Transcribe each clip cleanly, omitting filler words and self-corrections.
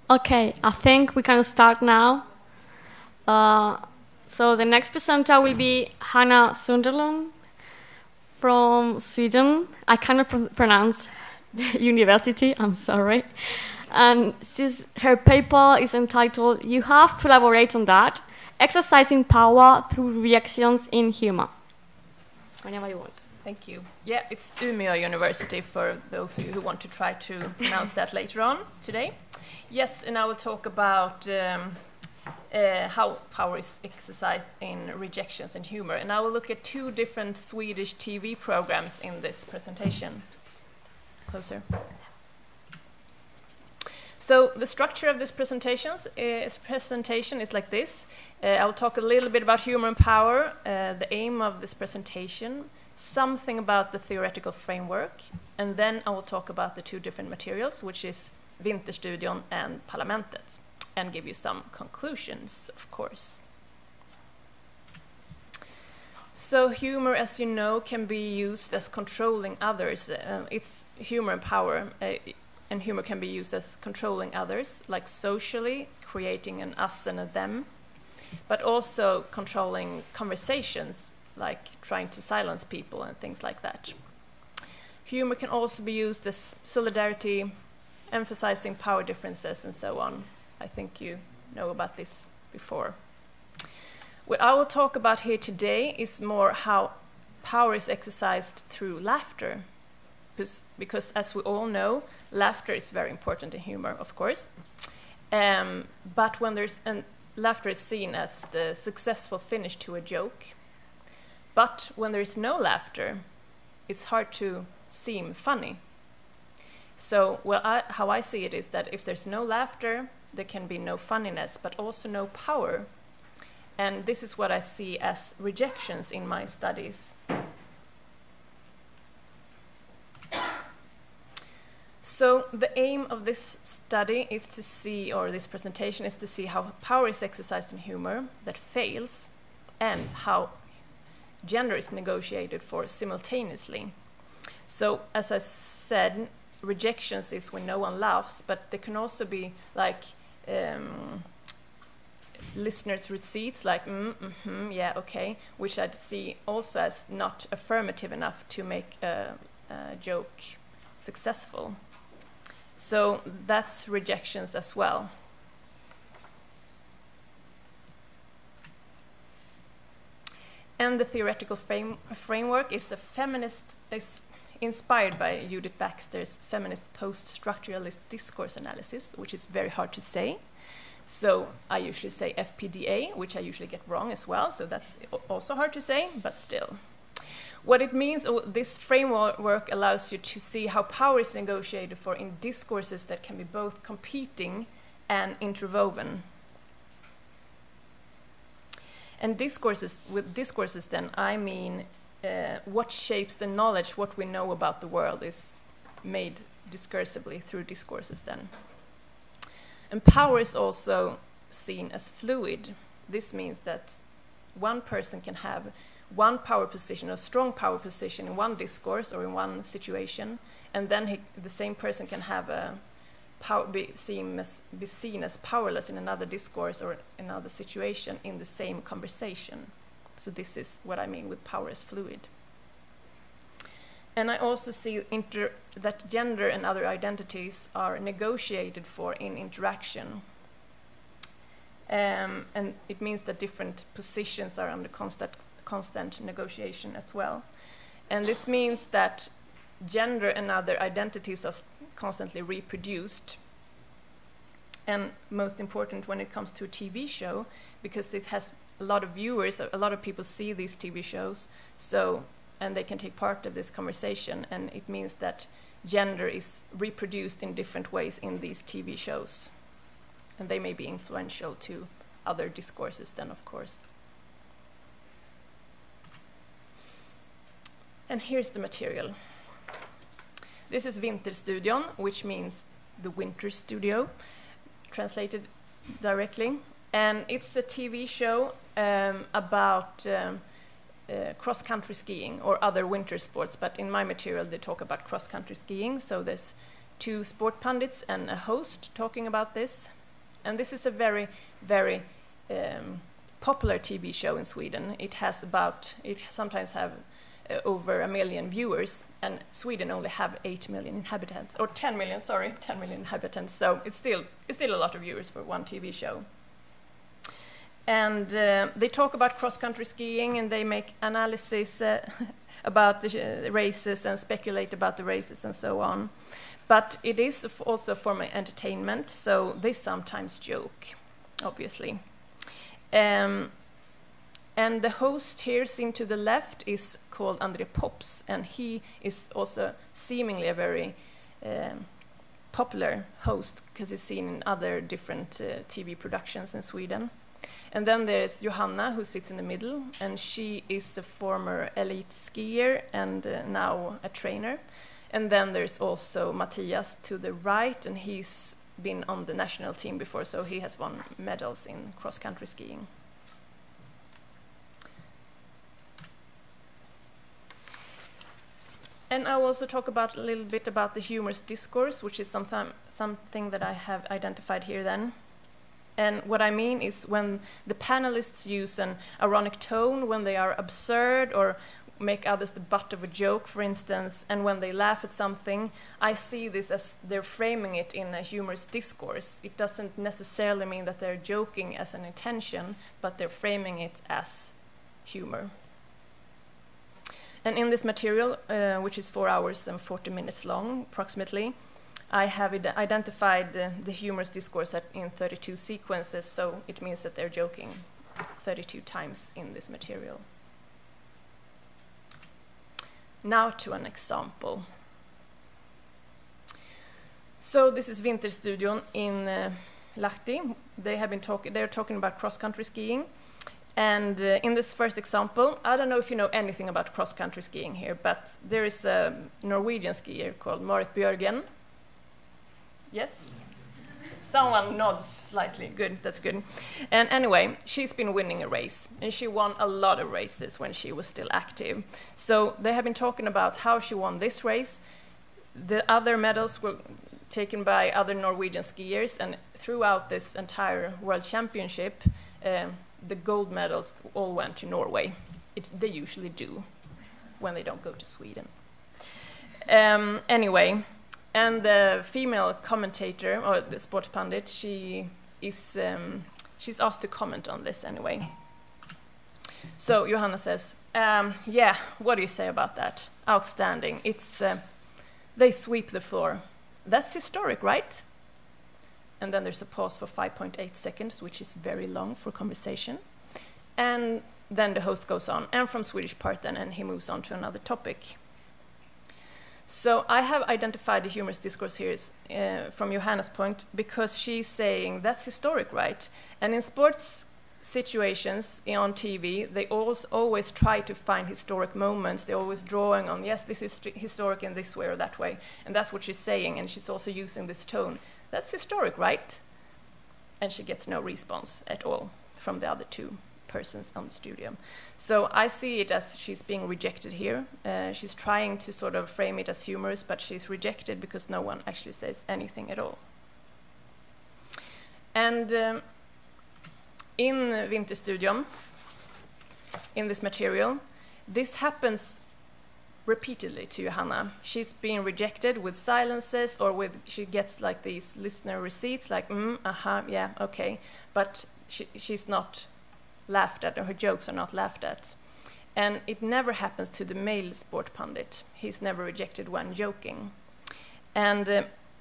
Okay, I think we can start now. So the next presenter will be Hanna Sunderlund from Sweden. I cannot pronounce the university, I'm sorry. And her paper is entitled, "You have to elaborate on that, exercising power through reactions in humor." Whenever you want. Thank you. Yeah, it's Umeå University for those of you who want to try to pronounce that later on today. Yes, and I will talk about how power is exercised in rejections and humor. And I will look at two different Swedish TV programs in this presentation. Closer. So the structure of this presentation is like this. I will talk a little bit about humor and power, the aim of this presentation, something about the theoretical framework, and then I will talk about the two different materials, which is Vinterstudion and Parlamentet, and give you some conclusions, of course. So humor, as you know, can be used as controlling others. It's humor and power, and humor can be used as controlling others, like socially, creating an us and a them, but also controlling conversations, like trying to silence people and things like that. Humor can also be used as solidarity, emphasizing power differences and so on. I think you know about this before. What I will talk about here today is more how power is exercised through laughter, because as we all know, laughter is very important in humor, of course. But when laughter is seen as the successful finish to a joke. But when there is no laughter, it's hard to seem funny. So how I see it is that if there's no laughter, there can be no funniness, but also no power. And this is what I see as rejections in my studies. So the aim of this study is to see, or this presentation is to see how power is exercised in humor that fails, and how gender is negotiated for simultaneously. So as I said, rejections is when no one laughs, but there can also be like listeners' receipts, like yeah, okay, which I'd see also as not affirmative enough to make a joke successful. So that's rejections as well. And the theoretical framework is inspired by Judith Baxter's feminist post-structuralist discourse analysis, which is very hard to say. So I usually say FPDA, which I usually get wrong as well, so that's also hard to say, but still. What it means, this framework allows you to see how power is negotiated for in discourses that can be both competing and interwoven. And with discourses then, I mean what shapes the knowledge, what we know about the world is made discursively through discourses then. And power is also seen as fluid. This means that one person can have one power position, a strong power position in one discourse or in one situation, and then the same person can have be seen as powerless in another discourse or another situation in the same conversation. So this is what I mean with power as fluid. And I also see that gender and other identities are negotiated for in interaction. And it means that different positions are under constant negotiation as well. And this means that gender and other identities are constantly reproduced. And most important when it comes to a TV show, because it has a lot of viewers, a lot of people see these TV shows, and they can take part of this conversation, and it means that gender is reproduced in different ways in these TV shows. And they may be influential to other discourses then, of course. And here's the material. This is Vinterstudion, which means the winter studio, translated directly. And it's a TV show about cross-country skiing or other winter sports, but in my material they talk about cross-country skiing, so there's two sport pundits and a host talking about this. And this is a very, very popular TV show in Sweden. It sometimes have over 1 million viewers, and Sweden only have 8 million inhabitants, or 10 million, sorry, 10 million inhabitants. So it's still a lot of viewers for one TV show. And they talk about cross-country skiing, and they make analysis about the races and speculate about the races and so on. But it is also a form of entertainment, so they sometimes joke, obviously. And the host here, seen to the left, is called André Pops, and he is also seemingly a very popular host because he's seen in other different TV productions in Sweden. And then there's Johanna, who sits in the middle, and she is a former elite skier and now a trainer. And then there's also Matthias to the right, and he's been on the national team before, so he has won medals in cross-country skiing. And I'll also talk a little bit about the humorous discourse, which is something that I have identified here then. And what I mean is when the panelists use an ironic tone, when they are absurd or make others the butt of a joke, for instance, and when they laugh at something, I see this as they're framing it in a humorous discourse. It doesn't necessarily mean that they're joking as an intention, but they're framing it as humor. And in this material, which is 4 hours and 40 minutes long, approximately, I have identified the humorous discourse in 32 sequences, so it means that they're joking 32 times in this material. Now to an example. So this is Vinterstudion in Lahti. They're talking about cross-country skiing. And in this first example, I don't know if you know anything about cross-country skiing here, but there is a Norwegian skier called Marit Bjørgen. Yes? Someone nods slightly. Good, that's good. And anyway, she's been winning a race, and she won a lot of races when she was still active. So they have been talking about how she won this race. The other medals were taken by other Norwegian skiers, and throughout this entire World Championship, the gold medals all went to Norway. They usually do when they don't go to Sweden. Anyway, and the female commentator, or the sports pundit, she's asked to comment on this anyway. So Johanna says, yeah, what do you say about that? Outstanding. They sweep the floor. That's historic, right? And then there's a pause for 5.8 seconds, which is very long for conversation. And then the host goes on, and from Swedish part then, and he moves on to another topic. So I have identified the humorous discourse here from Johanna's point, because she's saying that's historic, right? And in sports situations on TV, they always try to find historic moments. They're always drawing on, yes, this is historic in this way or that way. And that's what she's saying, and she's also using this tone. That's historic, right? And she gets no response at all from the other two persons on the studio. So I see it as she's being rejected here. She's trying to sort of frame it as humorous, but she's rejected because no one actually says anything at all. And in Vinterstudion, in this material, this happens repeatedly to Johanna. She's being rejected with silences, or she gets like these listener receipts, like, yeah, okay. But she's not laughed at, or her jokes are not laughed at. And it never happens to the male sport pundit. He's never rejected when joking. And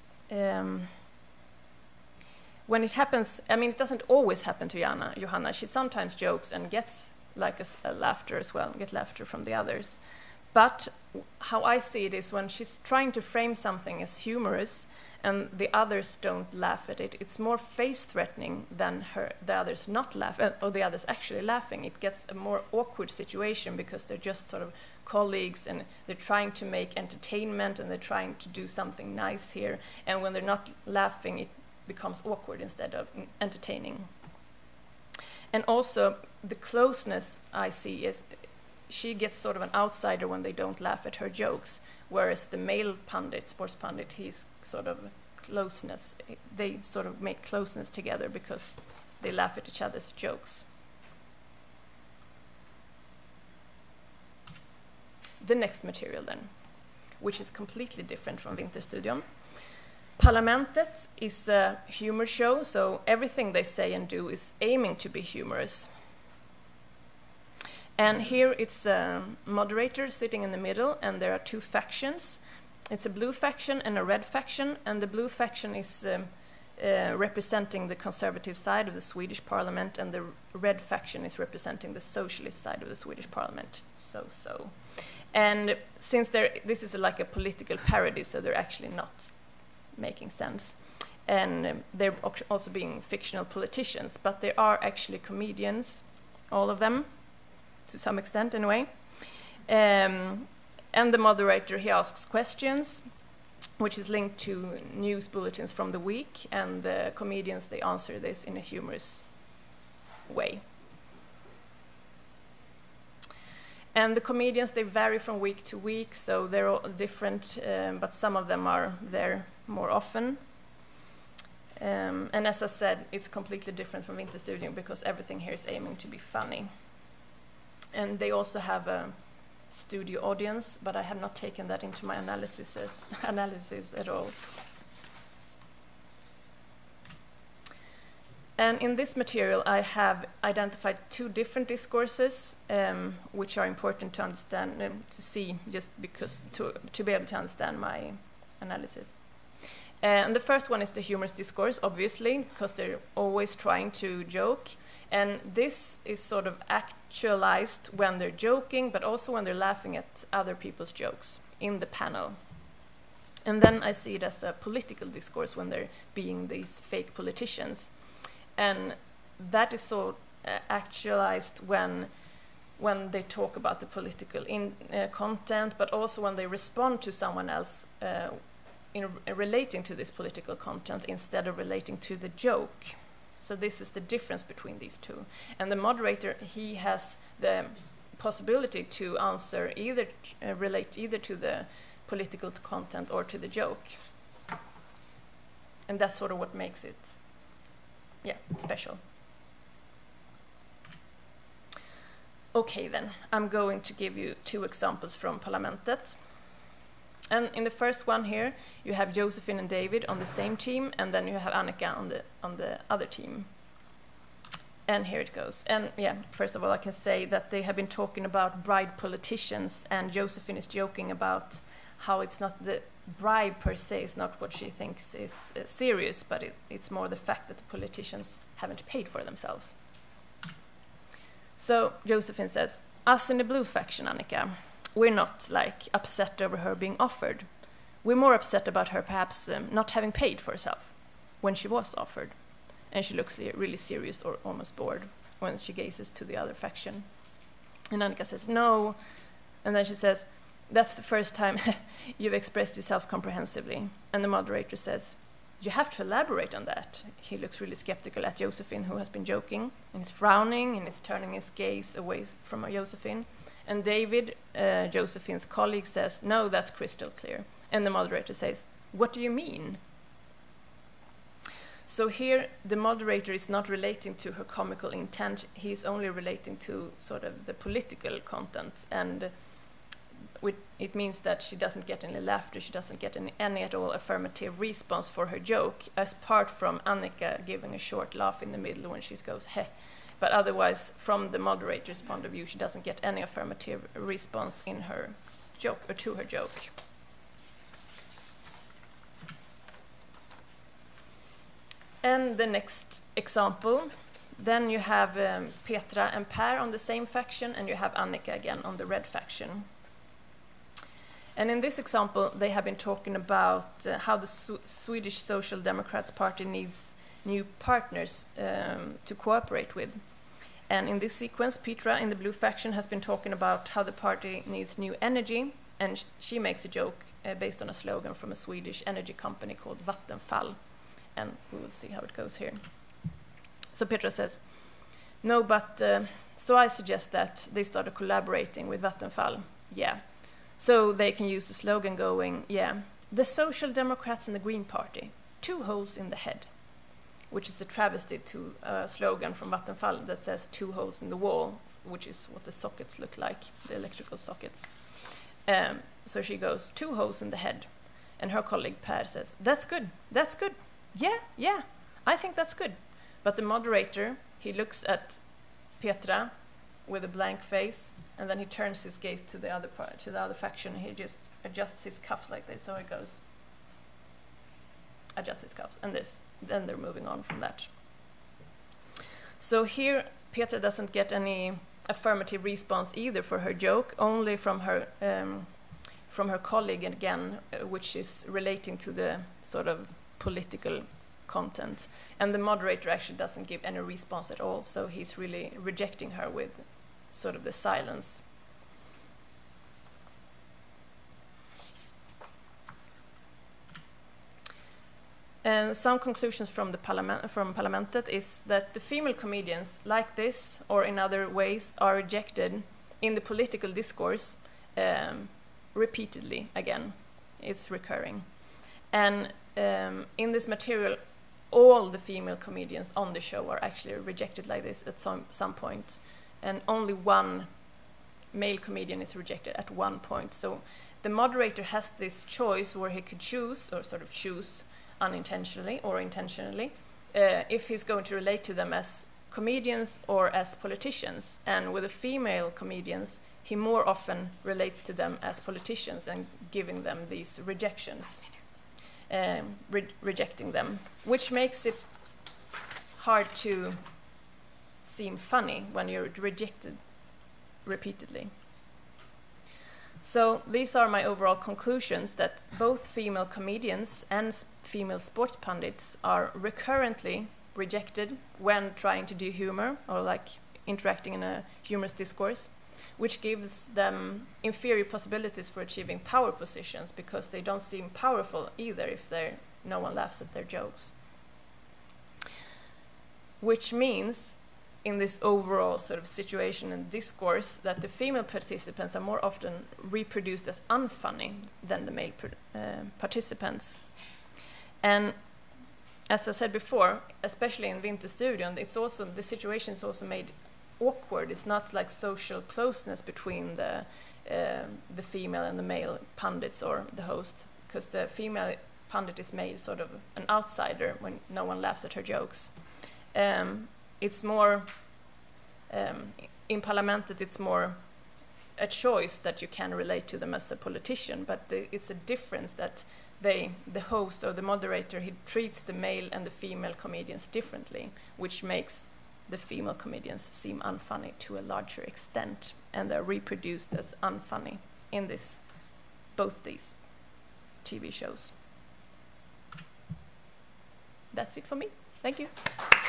when it happens, I mean, it doesn't always happen to Johanna. She sometimes jokes and gets like a laughter as well, get laughter from the others. But how I see it is when she's trying to frame something as humorous and the others don't laugh at it, it's more face-threatening than the others not laughing, or the others actually laughing. It gets a more awkward situation because they're just sort of colleagues and they're trying to make entertainment and they're trying to do something nice here. And when they're not laughing, it becomes awkward instead of entertaining. And also, the closeness I see she gets sort of an outsider when they don't laugh at her jokes, whereas the male pundit, sports pundit, he's sort of closeness. They sort of make closeness together because they laugh at each other's jokes. The next material then, which is completely different from Vinterstudion. Parlamentet is a humor show, so everything they say and do is aiming to be humorous. And here it's a moderator sitting in the middle, and there are two factions. It's a blue faction and a red faction, and the blue faction is representing the conservative side of the Swedish parliament, and the red faction is representing the socialist side of the Swedish parliament. So. And since this is like a political parody, so they're actually not making sense. And they're also being fictional politicians, but they are actually comedians, all of them, to some extent anyway. And the moderator, he asks questions, which is linked to news bulletins from the week, and the comedians, they answer this in a humorous way. And the comedians, they vary from week to week, so they're all different, but some of them are there more often. And as I said, it's completely different from Vinterstudion because everything here is aiming to be funny. And they also have a studio audience, but I have not taken that into my analysis at all. And in this material, I have identified two different discourses, which are important to understand, to see, just because to be able to understand my analysis. And the first one is the humorous discourse, obviously, because they're always trying to joke. And this is sort of actualized when they're joking, but also when they're laughing at other people's jokes in the panel. And then I see it as a political discourse when they're being these fake politicians. And that is so actualized when they talk about the political content, but also when they respond to someone else in relating to this political content instead of relating to the joke. So this is the difference between these two. And the moderator, he has the possibility to answer relate either to the political content or to the joke. And that's sort of what makes it, special. Okay then, I'm going to give you two examples from Parlamentet. And in the first one here, you have Josephine and David on the same team, and then you have Annika on the other team. And here it goes. And first of all, I can say that they have been talking about bribed politicians, and Josephine is joking about how it's not the bribe per se is not what she thinks is serious, but it's more the fact that the politicians haven't paid for themselves. So Josephine says, us in the blue faction, Annika, we're not upset over her being offered. We're more upset about her perhaps not having paid for herself when she was offered. And she looks really serious or almost bored when she gazes to the other faction. And Annika says, no. And then she says, that's the first time you've expressed yourself comprehensively. And the moderator says, you have to elaborate on that. He looks really skeptical at Josephine, who has been joking, and he's frowning, and he's turning his gaze away from Josephine. And David, Josephine's colleague, says, no, that's crystal clear. And the moderator says, what do you mean? So here, the moderator is not relating to her comical intent. He's only relating to sort of the political content. And it means that she doesn't get any laughter, she doesn't get any at all affirmative response for her joke, apart from Annika giving a short laugh in the middle when she goes, heh. But otherwise, from the moderator's point of view, she doesn't get any affirmative response in her joke, or to her joke. And the next example, then you have Petra and Per on the same faction, and you have Annika again on the red faction. And in this example, they have been talking about how the Swedish Social Democrats Party needs new partners to cooperate with. And in this sequence, Petra in the blue faction has been talking about how the party needs new energy, and she makes a joke based on a slogan from a Swedish energy company called Vattenfall. And we will see how it goes here. So Petra says, no, but So I suggest that they started collaborating with Vattenfall. Yeah. So they can use the slogan going, the Social Democrats and the Green Party, 2 holes in the head, which is a travesty to a slogan from Vattenfall that says 2 holes in the wall, which is what the sockets look like, the electrical sockets. So she goes, 2 holes in the head. And her colleague Per says, that's good. Yeah, I think that's good. But the moderator, he looks at Petra with a blank face, and then he turns his gaze to the other part, to the other faction, and he just adjusts his cuffs like this. So he goes, adjust his cuffs, and this. Then they're moving on from that. So here, Petra doesn't get any affirmative response either for her joke, only from her colleague again, which is relating to the sort of political content. And the moderator actually doesn't give any response at all, so he's really rejecting her with sort of the silence. And some conclusions from the Parlamentet is that the female comedians like this or in other ways are rejected in the political discourse repeatedly again. It's recurring. And in this material, all the female comedians on the show are actually rejected like this at some point. And only one male comedian is rejected at one point. So the moderator has this choice where he could choose, or sort of choose unintentionally or intentionally, if he's going to relate to them as comedians or as politicians. And with the female comedians, he more often relates to them as politicians and giving them these rejections, rejecting them, which makes it hard to seem funny when you're rejected repeatedly. So these are my overall conclusions, that both female comedians and female sports pundits are recurrently rejected when trying to do humor or like interacting in a humorous discourse, which gives them inferior possibilities for achieving power positions because they don't seem powerful either if no one laughs at their jokes. Which means, in this overall sort of situation and discourse, that the female participants are more often reproduced as unfunny than the male participants. And as I said before, especially in Vinterstudion, it's also, the situation is also made awkward. It's not like social closeness between the female and the male pundits or the host, because the female pundit is made sort of an outsider when no one laughs at her jokes. It's more, in Parlamentet, it's more a choice that you can relate to them as a politician, but it's a difference that the host or the moderator, he treats the male and the female comedians differently, which makes the female comedians seem unfunny to a larger extent, and they're reproduced as unfunny in both these TV shows. That's it for me. Thank you.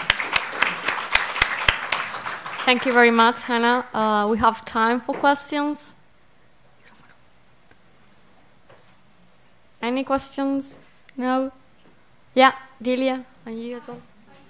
Thank you very much, Hannah. We have time for questions. Any questions? No? Yeah, Delia, and you as well.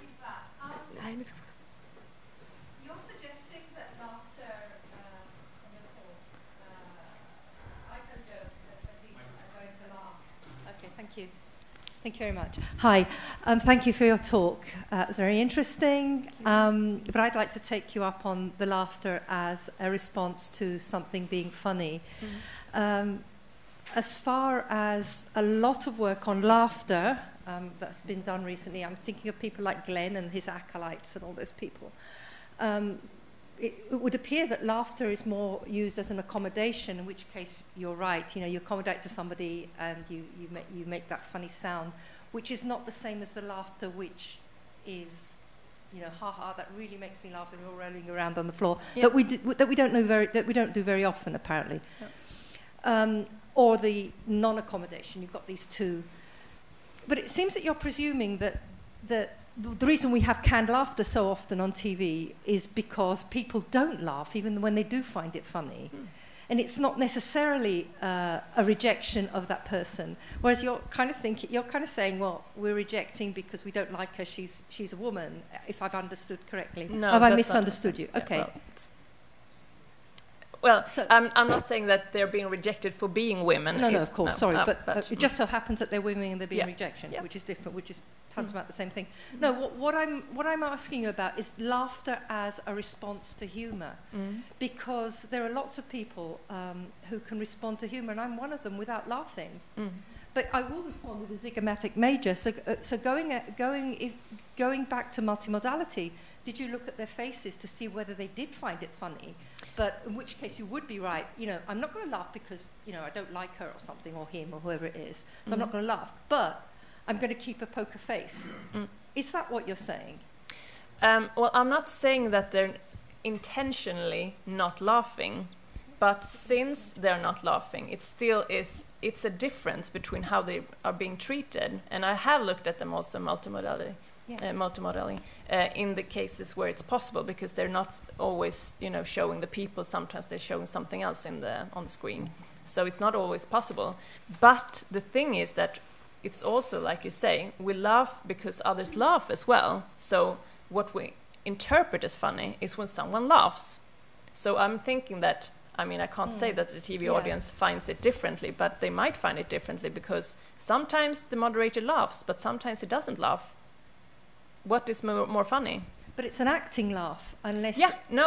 You're suggesting that laughter on the talk, I tell jokes, so people are going to laugh. Okay, thank you. Thank you very much. Hi, thank you for your talk. It was very interesting, but I'd like to take you up on the laughter as a response to something being funny. Mm-hmm. As far as a lot of work on laughter that's been done recently, I'm thinking of people like Glenn and his acolytes and all those people. It would appear that laughter is more used as an accommodation, in which case you're right. You know, you accommodate to somebody and you make that funny sound, which is not the same as the laughter which is, you know, ha ha, that really makes me laugh and you're rolling around on the floor. Yep. That we don't do very often, apparently. Yep. Or the non-accommodation. You've got these two. But it seems that you're presuming that the reason we have canned laughter so often on TV is because people don't laugh even when they do find it funny. and it's not necessarily a rejection of that person. Whereas you're kind of saying, well, we're rejecting because we don't like her. She's a woman. If I've understood correctly, No, have I that's misunderstood you? Yeah, Okay. Well, So- I'm not saying that they're being rejected for being women. No, of course, sorry, but it mm. just so happens that they're women and they're being Yeah. rejection, Yeah. which is different, which is tantamount the same thing. No, what I'm asking you about is laughter as a response to humour, because there are lots of people who can respond to humour, and I'm one of them without laughing. But I will respond with a zygomatic major. So going back to multimodality, did you look at their faces to see whether they did find it funny? But in which case you would be right. You know, I'm not going to laugh because, you know, I don't like her or something, or him, or whoever it is. So I'm not going to laugh. But I'm going to keep a poker face. Is that what you're saying? Well, I'm not saying that they're intentionally not laughing, but since they're not laughing, it still is. It's a difference between how they are being treated, and I have looked at them also multimodally. In the cases where it's possible, because they're not always, you know, showing the people. Sometimes they're showing something else on the screen, so it's not always possible. But the thing is that it's also, like you say, we laugh because others laugh as well. So what we interpret as funny is when someone laughs. So I'm thinking that, I mean, I can't say that the TV audience finds it differently, but they might find it differently, because sometimes the moderator laughs, but sometimes he doesn't laugh. What is more funny? But it's an acting laugh, unless...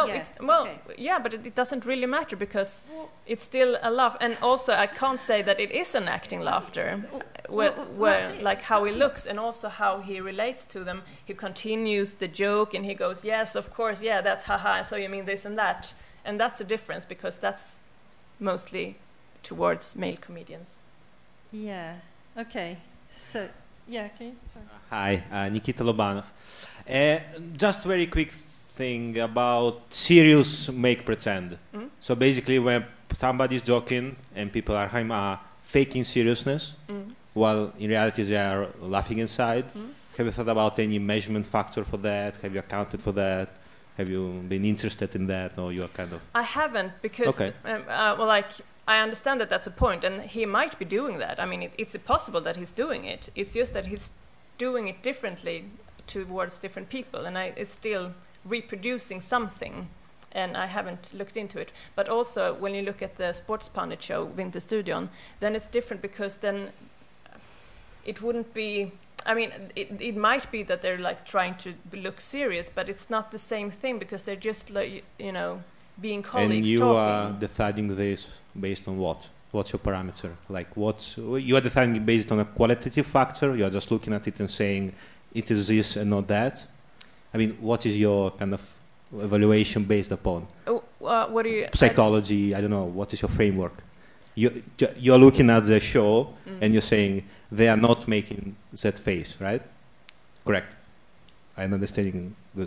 But it doesn't really matter, because it's still a laugh. And also, I can't say that it is an acting laughter, where like how he looks and also how he relates to them. He continues the joke and he goes, yes, of course, yeah, that's haha, so you mean this and that. And that's a difference, because that's mostly towards male comedians. Yeah, okay. So, yeah, can you? Sorry. Hi, Nikita Lobanov. Just very quick thing about serious make pretend. So basically, when somebody's joking and people are faking seriousness, while in reality they are laughing inside. Have you thought about any measurement factor for that? Have you accounted for that? Have you been interested in that, or you are kind of? I haven't, because I understand that that's a point, and he might be doing that. I mean, it's possible that he's doing it. It's just that he's doing it differently towards different people, and it's still reproducing something, and I haven't looked into it. But also, when you look at the sports pundit show, Vinterstudion, then it's different, because then it wouldn't be... I mean, it might be that they're like trying to look serious, but it's not the same thing, because they're just like, you know, being colleagues. And you talking. are deciding this based on what? What's your parameter? Like, you are deciding based on a qualitative factor? You are just looking at it and saying it is this and not that? I mean, what is your kind of evaluation based upon? What do you? Psychology. I don't know. What is your framework? You're looking at the show and you're saying they are not making that face, right? Correct. I'm understanding good.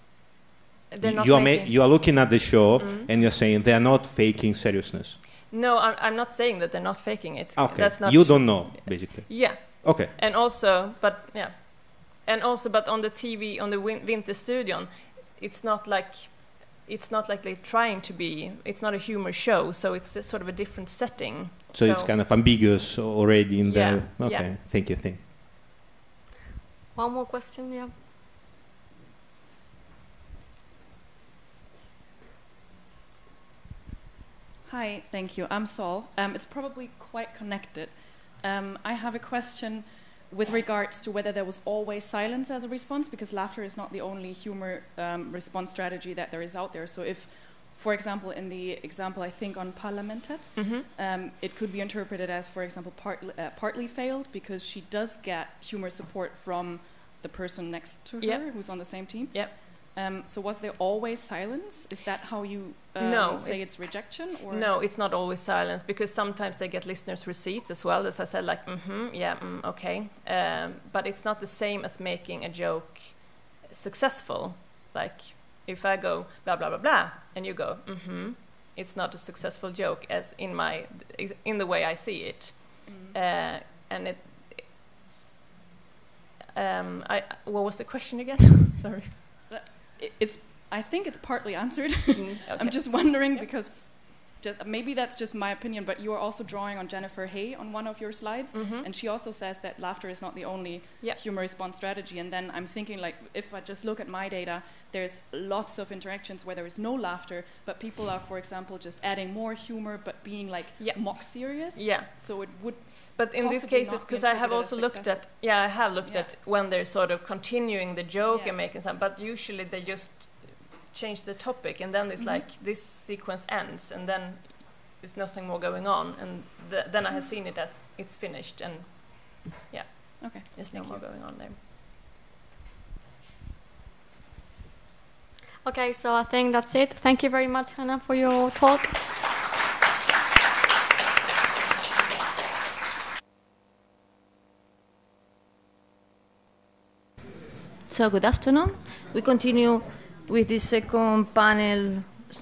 You are looking at the show and you're saying they are not faking seriousness. No, I'm not saying that they're not faking it. Okay. That's not. You don't know, basically. Yeah. Okay. And also, but on the TV, on the Vinterstudion, it's not like they're trying to be. It's not a humor show, so it's sort of a different setting. So it's kind of ambiguous already in there. Okay. Yeah. Thank you. One more question, yeah. Hi, thank you. I'm Sol. It's probably quite connected. I have a question with regards to whether there was always silence as a response, because laughter is not the only humor response strategy that there is out there. So if, for example, in the example I think on Parlamentet, it could be interpreted as, for example, partly failed, because she does get humor support from the person next to her who's on the same team. Yep. So was there always silence? Is that how you say it's rejection? Or? No, it's not always silence, because sometimes they get listeners' receipts as well, as I said, like, okay. But it's not the same as making a joke successful. Like, if I go blah, blah, blah, blah, and you go, it's not a successful joke as in the way I see it. And it... what was the question again? I think it's partly answered. Okay. I'm just wondering because just maybe that's just my opinion, but you are also drawing on Jennifer Hay on one of your slides, and she also says that laughter is not the only humor response strategy. And then I'm thinking, like, if I just look at my data, there's lots of interactions where there is no laughter, but people are, for example, just adding more humor, but being like mock serious. Yeah. So it would. But in these cases, because I have also looked at, I have looked at when they're sort of continuing the joke and making some, but usually they just change the topic, and then it's like this sequence ends, and then there's nothing more going on, and then I have seen it as it's finished, and there's no more going on there. Okay, so I think that's it. Thank you very much, Hannah, for your talk. So good afternoon. We continue with the second panel,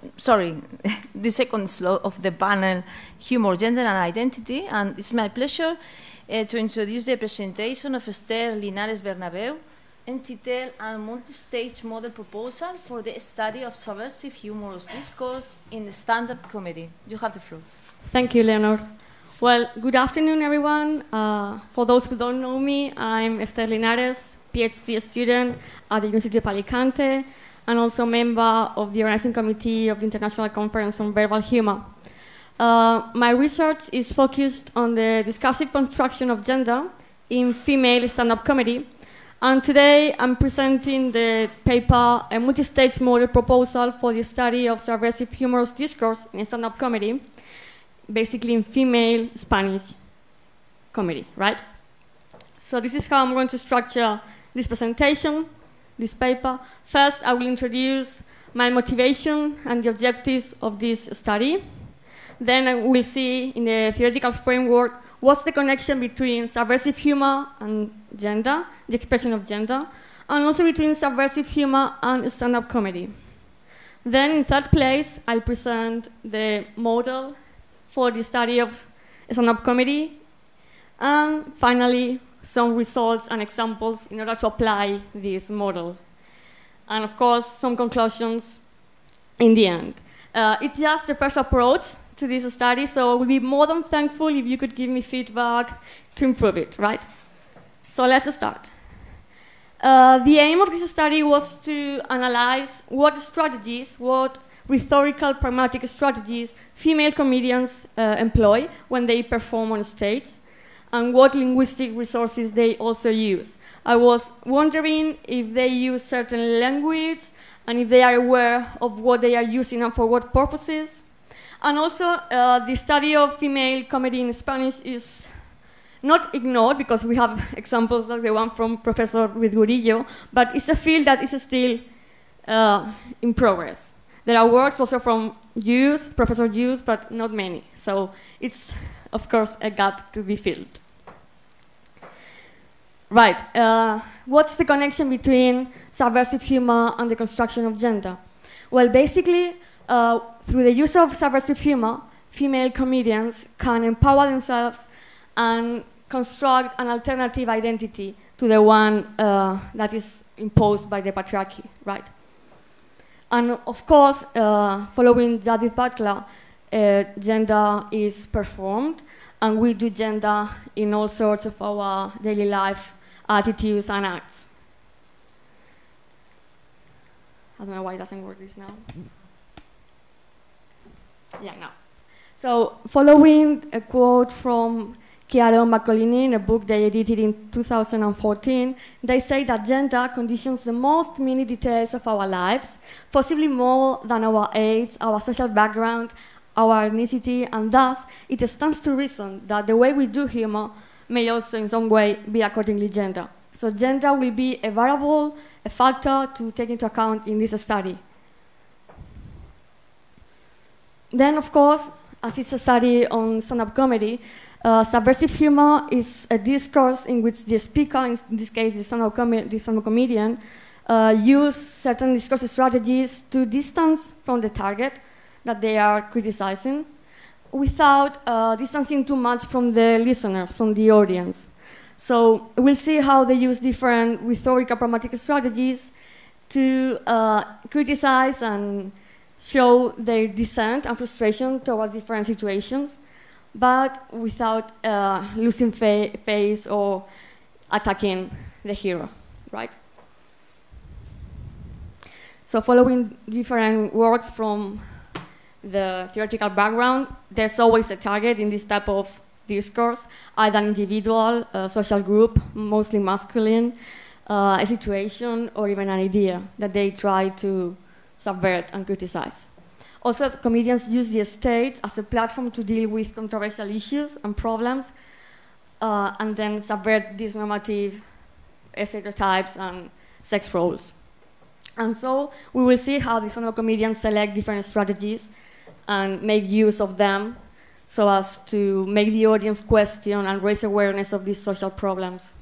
the second slot of the panel, Humor, Gender and Identity. And it's my pleasure to introduce the presentation of Esther Linares Bernabeu, entitled a multi-stage model proposal for the study of subversive humorous discourse in the stand-up comedy. You have the floor. Thank you, Leonor. Well, good afternoon, everyone. For those who don't know me, I'm Esther Linares, PhD student at the University of Alicante, and also member of the organizing committee of the International Conference on Verbal Humor. My research is focused on the discursive construction of gender in female stand-up comedy, and today I'm presenting the paper, a multi-stage model proposal for the study of subversive humorous discourse in stand-up comedy, basically in female Spanish comedy, right? So this is how I'm going to structure this presentation, this paper. First, I will introduce my motivation and the objectives of this study. Then I will see in the theoretical framework what's the connection between subversive humor and gender, the expression of gender, and also between subversive humor and stand-up comedy. Then in third place, I'll present the model for the study of stand-up comedy, and finally, some results and examples in order to apply this model. And of course, some conclusions in the end. It's just the first approach to this study, so I would be more than thankful if you could give me feedback to improve it, right? So let's start. The aim of this study was to analyze what strategies, what rhetorical pragmatic strategies female comedians employ when they perform on stage, and what linguistic resources they also use. I was wondering if they use certain language and if they are aware of what they are using and for what purposes. And also, the study of female comedy in Spanish is not ignored because we have examples like the one from Professor Ruiz Gurillo, but it's a field that is still in progress. There are works also from Professor Hughes, but not many. So it's, of course, a gap to be filled. Right, what's the connection between subversive humor and the construction of gender? Well, basically, through the use of subversive humor, female comedians can empower themselves and construct an alternative identity to the one that is imposed by the patriarchy, right? And of course, following Judith Butler, gender is performed, and we do gender in all sorts of our daily life attitudes and acts. I don't know why it doesn't work this now. Yeah, no. So following a quote from Chiaro Maccolini in a book they edited in 2014, they say that gender conditions the most many details of our lives, possibly more than our age, our social background, our ethnicity, and thus it stands to reason that the way we do humor may also in some way be accordingly gender. So gender will be a variable, a factor to take into account in this study. Then, of course, as it's a study on stand-up comedy, subversive humor is a discourse in which the speaker, in this case the stand-up comedian, use certain discourse strategies to distance from the target that they are criticizing, without distancing too much from the listeners, from the audience. So we'll see how they use different rhetorical pragmatic strategies to criticize and show their dissent and frustration towards different situations, but without losing face or attacking the hero, right? So following different works from the theoretical background, there's always a target in this type of discourse, either an individual, a social group, mostly masculine, a situation, or even an idea that they try to subvert and criticize. Also, comedians use the stage as a platform to deal with controversial issues and problems, and then subvert these normative stereotypes and sex roles. And so we will see how these comedians select different strategies and make use of them so as to make the audience question and raise awareness of these social problems.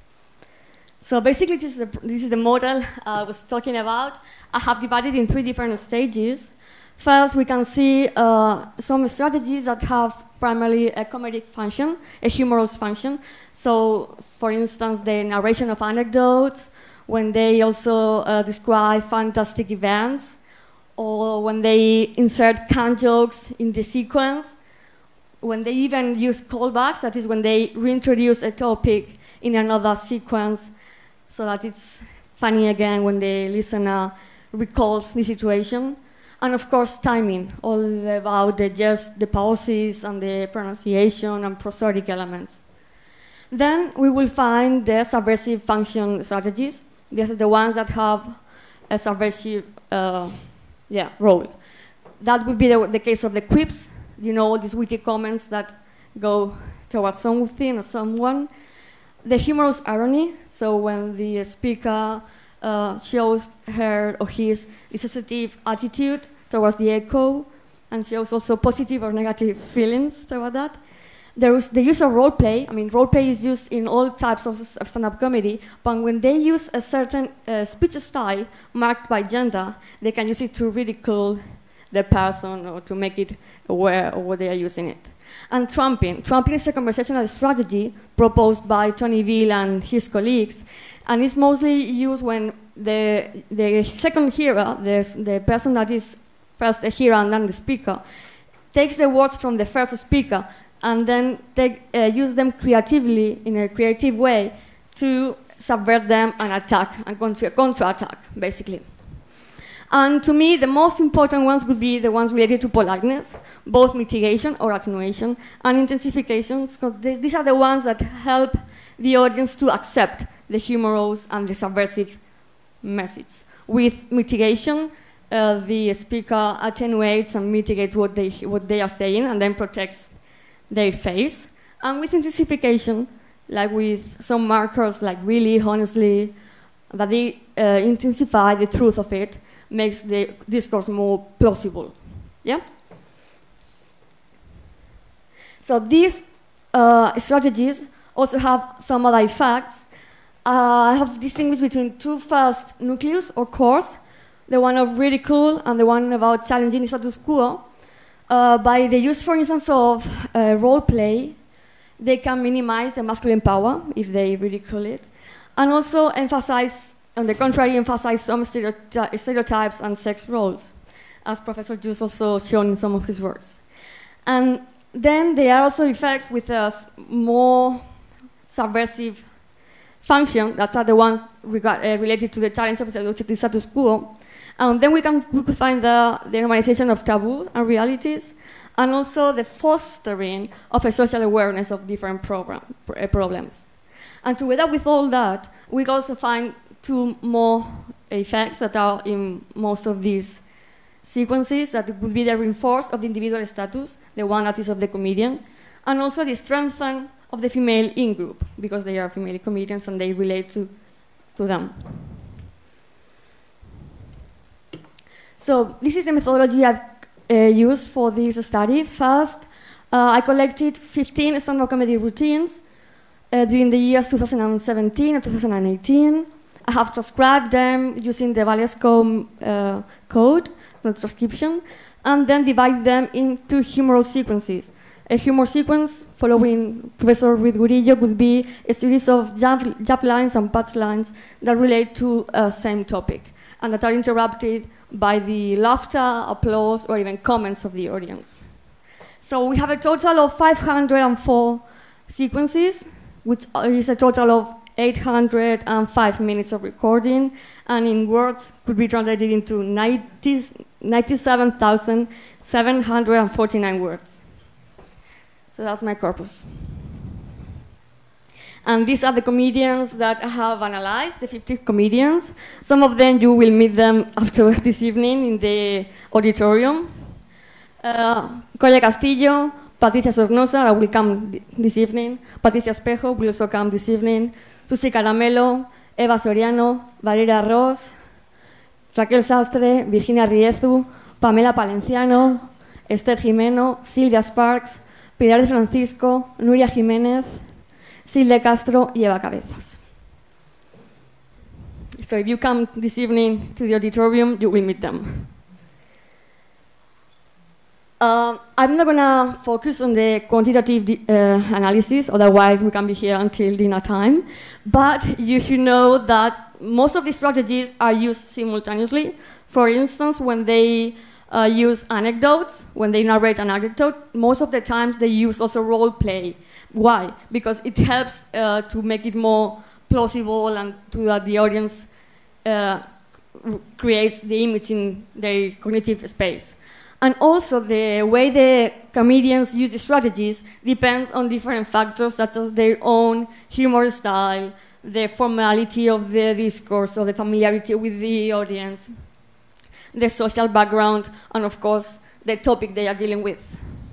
So basically, this is the model I was talking about. I have divided in 3 different stages. First, we can see some strategies that have primarily a comedic function, a humorous function. So, for instance, the narration of anecdotes, when they also describe fantastic events, or when they insert canned jokes in the sequence, when they even use callbacks, that is when they reintroduce a topic in another sequence, so that it's funny again when the listener recalls the situation. And of course, timing, all about the pauses and the pronunciation and prosodic elements. Then we will find the subversive function strategies. These are the ones that have a subversive role. That would be the case of the quips, you know, all these witty comments that go towards something or someone. The humorous irony, so when the speaker shows her or his dissociative attitude towards the echo, and shows also positive or negative feelings toward that. There is the use of role play. I mean, role play is used in all types of stand-up comedy, but when they use a certain speech style marked by gender, they can use it to ridicule the person or to make it aware of what they are using it. And trumping. Trumping is a conversational strategy proposed by Tony Veal and his colleagues, and it's mostly used when the second hearer, the person that is first the hearer and then the speaker, takes the words from the first speaker and then use them creatively, in a creative way, to subvert them and attack, and counter-attack, basically. And to me, the most important ones would be the ones related to politeness, both mitigation or attenuation, and intensification, because these are the ones that help the audience to accept the humorous and the subversive message. With mitigation, the speaker attenuates and mitigates what they are saying, and then protects their face. And with intensification, like with some markers, like really, honestly, that they intensify the truth of it, makes the discourse more plausible. Yeah? So these strategies also have some other effects. I have distinguished between 2 first nucleus or cores, the one of ridicule and the one about challenging the status quo. By the use, for instance, of role play, they can minimize the masculine power if they ridicule it, and also emphasize, on the contrary, emphasize some stereotypes and sex roles, as Professor Jus also shown in some of his works. And then there are also effects with a more subversive function, that are the ones related to the challenge of the status quo. And then we could find the normalization of taboo and realities, and also the fostering of a social awareness of different problems. And together with all that, we also find 2 more effects that are in most of these sequences, that would be the reinforce of the individual status, the one that is of the comedian, and also the strengthen of the female in-group, because they are female comedians and they relate to them. So this is the methodology I've used for this study. First, I collected 15 stand-up comedy routines during the years 2017 and 2018. I have transcribed them using the Valesco code, the transcription, and then divide them into humoral sequences. A humor sequence, following Professor Ruiz Gurillo, would be a series of jab lines and punch lines that relate to a same topic. and that are interrupted by the laughter, applause, or even comments of the audience. So we have a total of 504 sequences, which is a total of 805 minutes of recording, and in words could be translated into 97,749 words. So that's my corpus. And these are the comedians that I have analyzed, the 50 comedians. Some of them, you will meet them after this evening in the auditorium. Colla Castillo, Patricia Sornosa, that will come this evening. Patricia Espejo will also come this evening. Susi Caramelo, Eva Soriano, Valeria Ross, Raquel Sastre, Virginia Riezu, Pamela Palenciano, Esther Jimeno, Silvia Sparks, Pilar Francisco, Nuria Jiménez, Silvia Castro y Eva Cabezas. So if you come this evening to the auditorium, you will meet them. I'm not going to focus on the quantitative analysis, otherwise we can be here until dinner time. But you should know that most of these strategies are used simultaneously. For instance, when they use anecdotes, when they narrate an anecdote, most of the times they use also role play. Why? Because it helps to make it more plausible and to that the audience creates the image in their cognitive space. And also the way the comedians use the strategies depends on different factors such as their own humor style, the formality of the discourse, or the familiarity with the audience, their social background, and of course, the topic they are dealing with.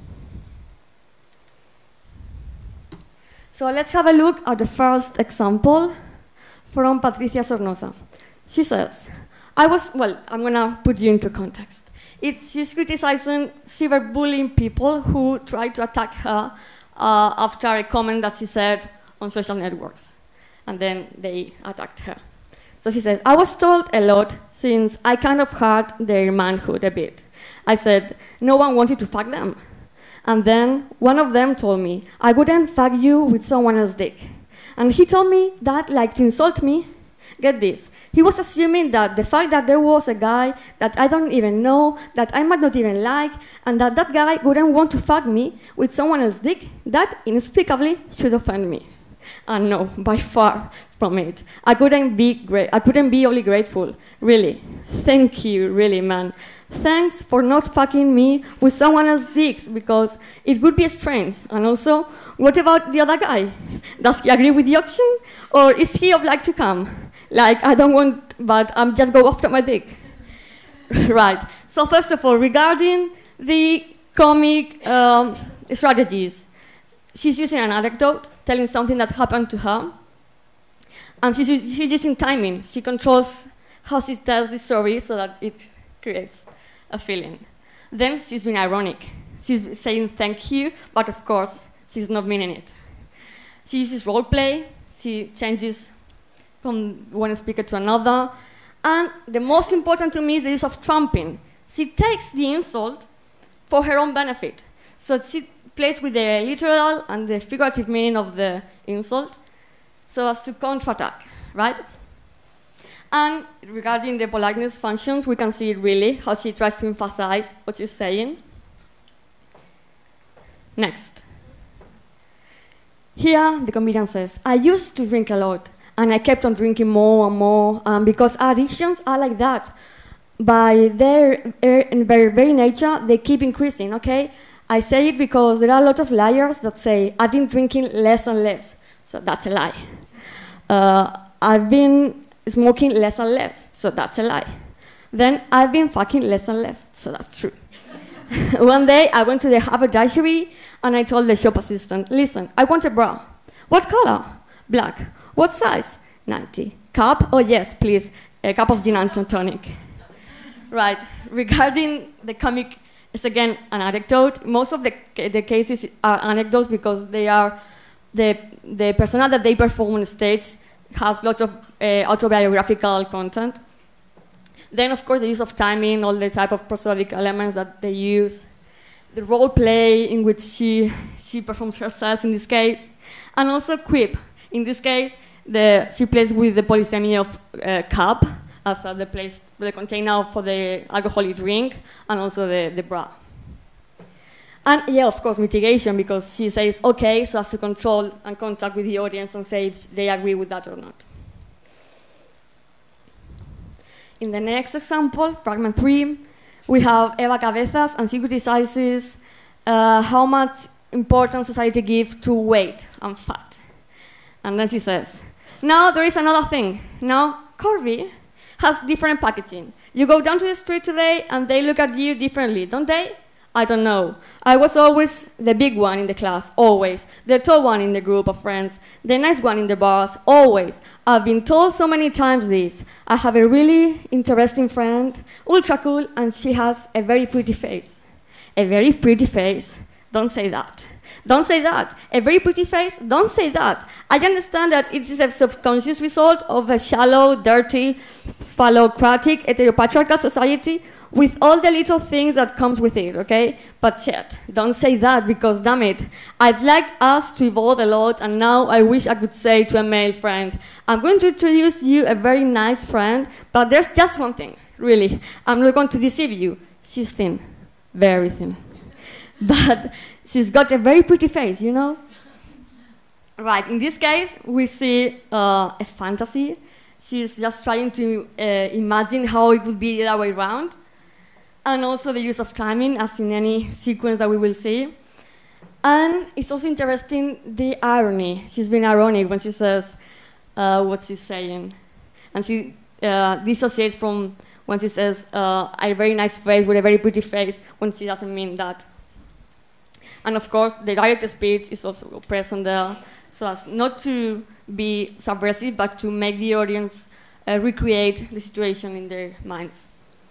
So let's have a look at the first example from Patricia Sornosa. She says, I'm going to put you into context. She's criticizing cyberbullying people who try to attack her after a comment that she said on social networks. And then they attacked her. So she says, I was told a lot since I kind of hurt their manhood a bit. I said, no one wanted to fuck them. And then one of them told me, I wouldn't fuck you with someone else's dick. And he told me that, like, to insult me. Get this. He was assuming that the fact that there was a guy that I don't even know, that I might not even like, and that that guy wouldn't want to fuck me with someone else's dick, that inexplicably should offend me. And no, by far from it. I couldn't be only grateful. Really. Thank you, really, man. Thanks for not fucking me with someone else's dicks, because it would be strange. And also, what about the other guy? Does he agree with the auction? Or is he obliged to come? Like, I don't want, but I'm just go after my dick. Right. So first of all, regarding the comic strategies, she's using an anecdote, telling something that happened to her. And she's using timing. She controls how she tells the story so that it creates a feeling. Then she's being ironic. She's saying thank you, but of course, she's not meaning it. She uses role play. She changes from one speaker to another. And the most important to me is the use of trumping. She takes the insult for her own benefit. So she plays with the literal and the figurative meaning of the insult so as to counterattack, right? And regarding the politeness functions, we can see it really, how she tries to emphasize what she's saying. Next. Here, the comedian says, I used to drink a lot, and I kept on drinking more and more, because addictions are like that. By their very nature, they keep increasing, okay? I say it because there are a lot of liars that say, I've been drinking less and less. So that's a lie. I've been smoking less and less. So that's a lie. Then I've been fucking less and less. So that's true. One day, I went to the haberdashery, and I told the shop assistant, listen, I want a bra. What color? Black. What size? 90. Cup? Oh, yes, please. A cup of gin and tonic. Right. Regarding the comic, it's again an anecdote. Most of the cases are anecdotes because they are the persona that they perform on stage has lots of autobiographical content. Then, of course, the use of timing, all the type of prosodic elements that they use, the role play in which she performs herself in this case, and also quip. In this case, she plays with the polysemy of cup, as the place, the container for the alcoholic drink, and also the bra. And yeah, of course, mitigation, because she says, okay, so as to control and contact with the audience and say if they agree with that or not. In the next example, fragment 3, we have Eva Cabezas, and she criticizes how much importance society gives to weight and fat. And then she says, now there is another thing. Now, Corby has different packaging. You go down to the street today, and they look at you differently, don't they? I don't know. I was always the big one in the class, always. The tall one in the group of friends. The nice one in the bars, always. I've been told so many times this. I have a really interesting friend, ultra cool, and she has a very pretty face. A very pretty face? Don't say that. Don't say that. A very pretty face? Don't say that. I understand that it is a subconscious result of a shallow, dirty, phallocratic, heteropatriarchal society with all the little things that comes with it, okay? But shit, don't say that, because damn it, I'd like us to evolve a lot, and now I wish I could say to a male friend, I'm going to introduce you a very nice friend, but there's just one thing, really. I'm not going to deceive you. She's thin, very thin. But she's got a very pretty face, you know? Right, in this case, we see a fantasy. She's just trying to imagine how it would be the other way around. And also the use of timing, as in any sequence that we will see. And it's also interesting the irony. She's being ironic when she says what she's saying. And she dissociates from when she says a very nice face with a very pretty face, when she doesn't mean that. And of course, the direct speech is also present there, so as not to be subversive, but to make the audience recreate the situation in their minds.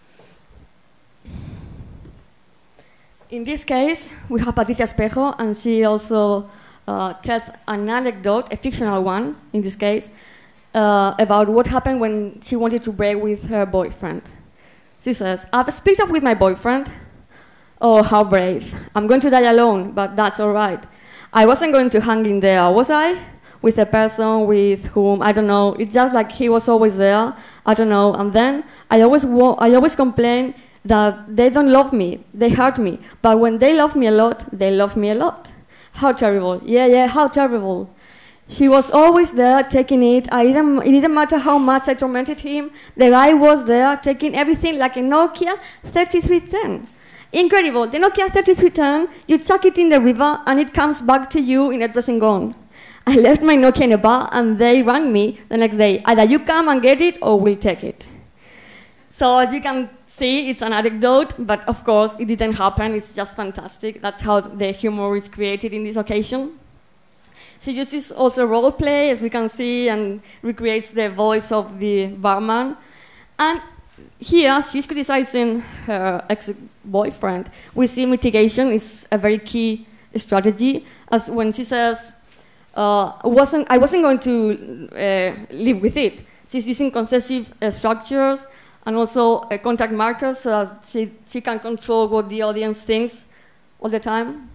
In this case, we have Patricia Espejo, and she also tells an anecdote, a fictional one in this case, about what happened when she wanted to break with her boyfriend. She says, I've split up with my boyfriend. Oh, how brave. I'm going to die alone, but that's all right. I wasn't going to hang in there, was I? With a person with whom, I don't know, it's just like he was always there, I don't know. And then I always complain that they don't love me, they hurt me. But when they love me a lot, they love me a lot. How terrible. Yeah, how terrible. She was always there taking it. It didn't matter how much I tormented him. The guy was there taking everything like a Nokia 3310. Incredible. The Nokia 3310, you chuck it in the river and it comes back to you in a dressing gown. I left my Nokia in a bar and they rang me the next day. Either you come and get it or we'll take it. So as you can see, it's an anecdote, but of course it didn't happen. It's just fantastic. That's how the humor is created in this occasion. She uses also role play, as we can see, and recreates the voice of the barman. And here, she's criticizing her ex-boyfriend. We see mitigation is a very key strategy, as when she says, I wasn't going to live with it. She's using concessive structures and also contact markers so that she can control what the audience thinks all the time.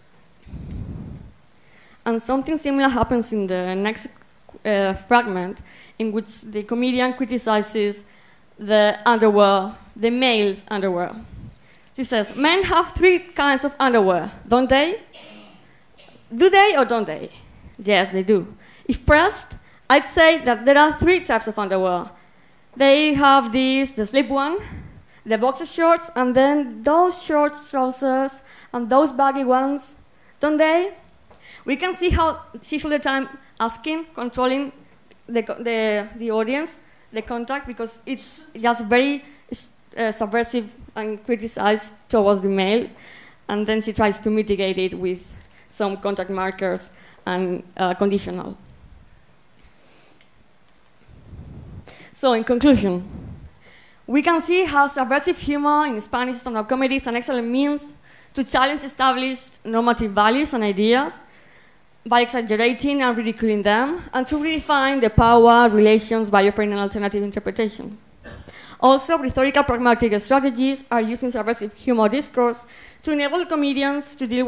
And something similar happens in the next fragment, in which the comedian criticizes the underwear, the male's underwear. She says, men have 3 kinds of underwear, don't they? Do they or don't they? Yes, they do. If pressed, I'd say that there are 3 types of underwear. They have the slip one, the boxer shorts, and then those short trousers and those baggy ones, don't they? We can see how she's all the time asking, controlling the audience, the contact, because it's just very subversive and criticized towards the male, and then she tries to mitigate it with some contact markers and conditional. So in conclusion, we can see how subversive humor in Spanish stand-up comedy is an excellent means to challenge established normative values and ideas by exaggerating and ridiculing them, and to redefine the power relations by offering an alternative interpretation. Also, rhetorical pragmatic strategies are used in subversive humor discourse to enable comedians to deal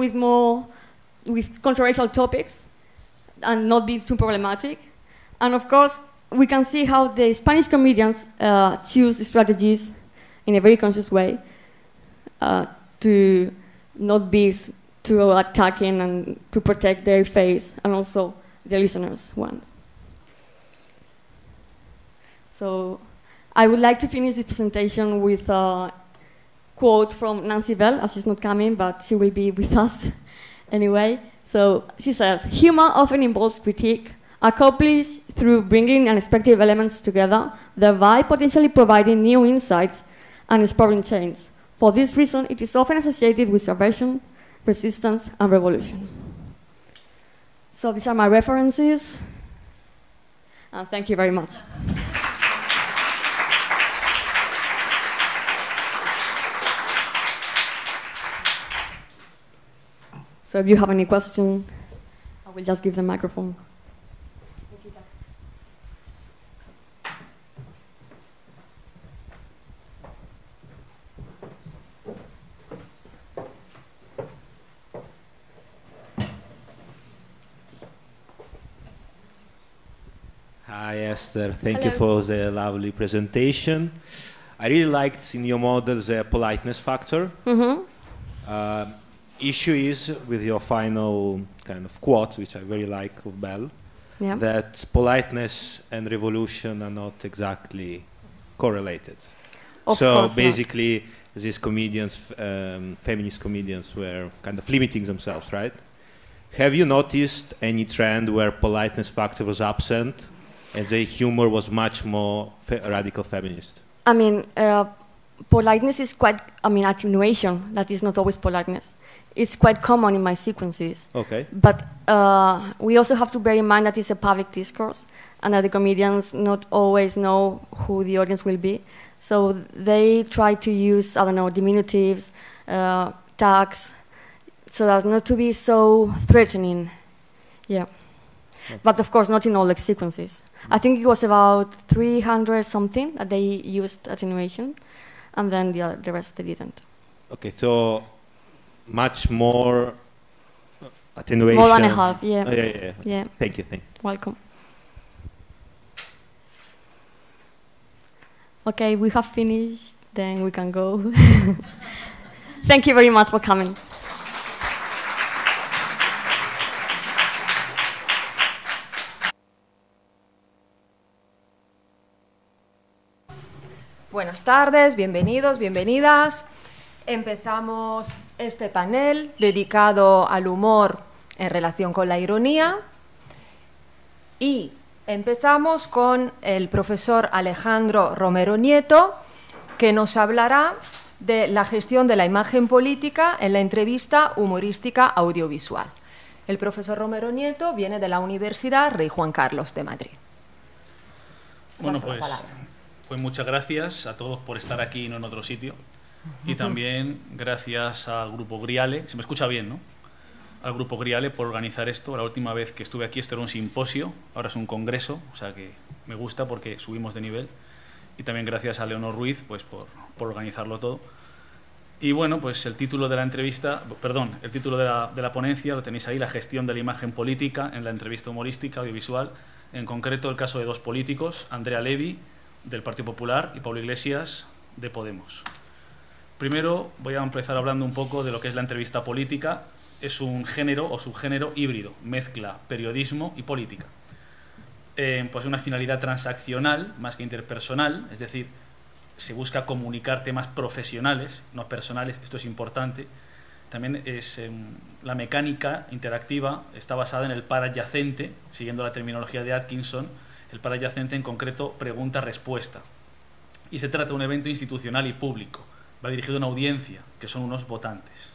with controversial topics and not be too problematic. And of course, we can see how the Spanish comedians choose strategies in a very conscious way to not be too attacking and to protect their face and also the listeners' ones. So I would like to finish this presentation with a quote from Nancy Bell, as she's not coming, but she will be with us anyway. So she says, "Humor often involves critique, accomplished through bringing unexpected elements together, thereby potentially providing new insights and exploring change. For this reason, it is often associated with subversion, resistance, and revolution." So these are my references, and thank you very much. So if you have any question, I will just give the microphone. Hi Esther, thank you for the lovely presentation. I really liked in your model the politeness factor. Issue is with your final kind of quote, which I very like of Bell, that politeness and revolution are not exactly correlated. So basically, these comedians, feminist comedians, were kind of limiting themselves, right? Have you noticed any trend where politeness factor was absent and the humor was much more radical feminist? I mean, politeness is quite, attenuation, that is not always politeness. It's quite common in my sequences. Okay. But we also have to bear in mind that it's a public discourse and that the comedians not always know who the audience will be. So they try to use, diminutives, tags, so as not to be so threatening. Yeah. Okay. But of course, not in all the sequences. I think it was about 300 something that they used attenuation, and then the rest they didn't. Okay, so much more attenuation. More than a half, yeah. Oh, yeah. Thank you. Welcome. Okay, we have finished, then we can go. Thank you very much for coming. Buenas tardes, bienvenidos, bienvenidas. Empezamos este panel dedicado al humor en relación con la ironía y empezamos con el profesor Alejandro Romero Nieto, que nos hablará de la gestión de la imagen política en la entrevista humorística audiovisual. El profesor Romero Nieto viene de la Universidad Rey Juan Carlos de Madrid. Bueno, pues muchas gracias a todos por estar aquí y no en otro sitio. Y también gracias al Grupo Griale, se me escucha bien, ¿no? Al Grupo Griale por organizar esto. La última vez que estuve aquí esto era un simposio, ahora es un congreso, o sea que me gusta porque subimos de nivel. Y también gracias a Leonor Ruiz pues por organizarlo todo. Y bueno, pues el título de la entrevista, el título de la ponencia lo tenéis ahí, la gestión de la imagen política en la entrevista humorística audiovisual. En concreto el caso de dos políticos, Andrea Levy, del Partido Popular, y Pablo Iglesias, de Podemos. Primero voy a empezar hablando un poco de lo que es la entrevista política. Es un género o subgénero híbrido, mezcla periodismo y política. Pues una finalidad transaccional más que interpersonal, es decir, se busca comunicar temas profesionales, no personales, esto es importante. También es la mecánica interactiva está basada en el par adyacente, siguiendo la terminología de Atkinson, el par adyacente en concreto pregunta-respuesta. Y se trata de un evento institucional y público, va dirigido a una audiencia, que son unos votantes.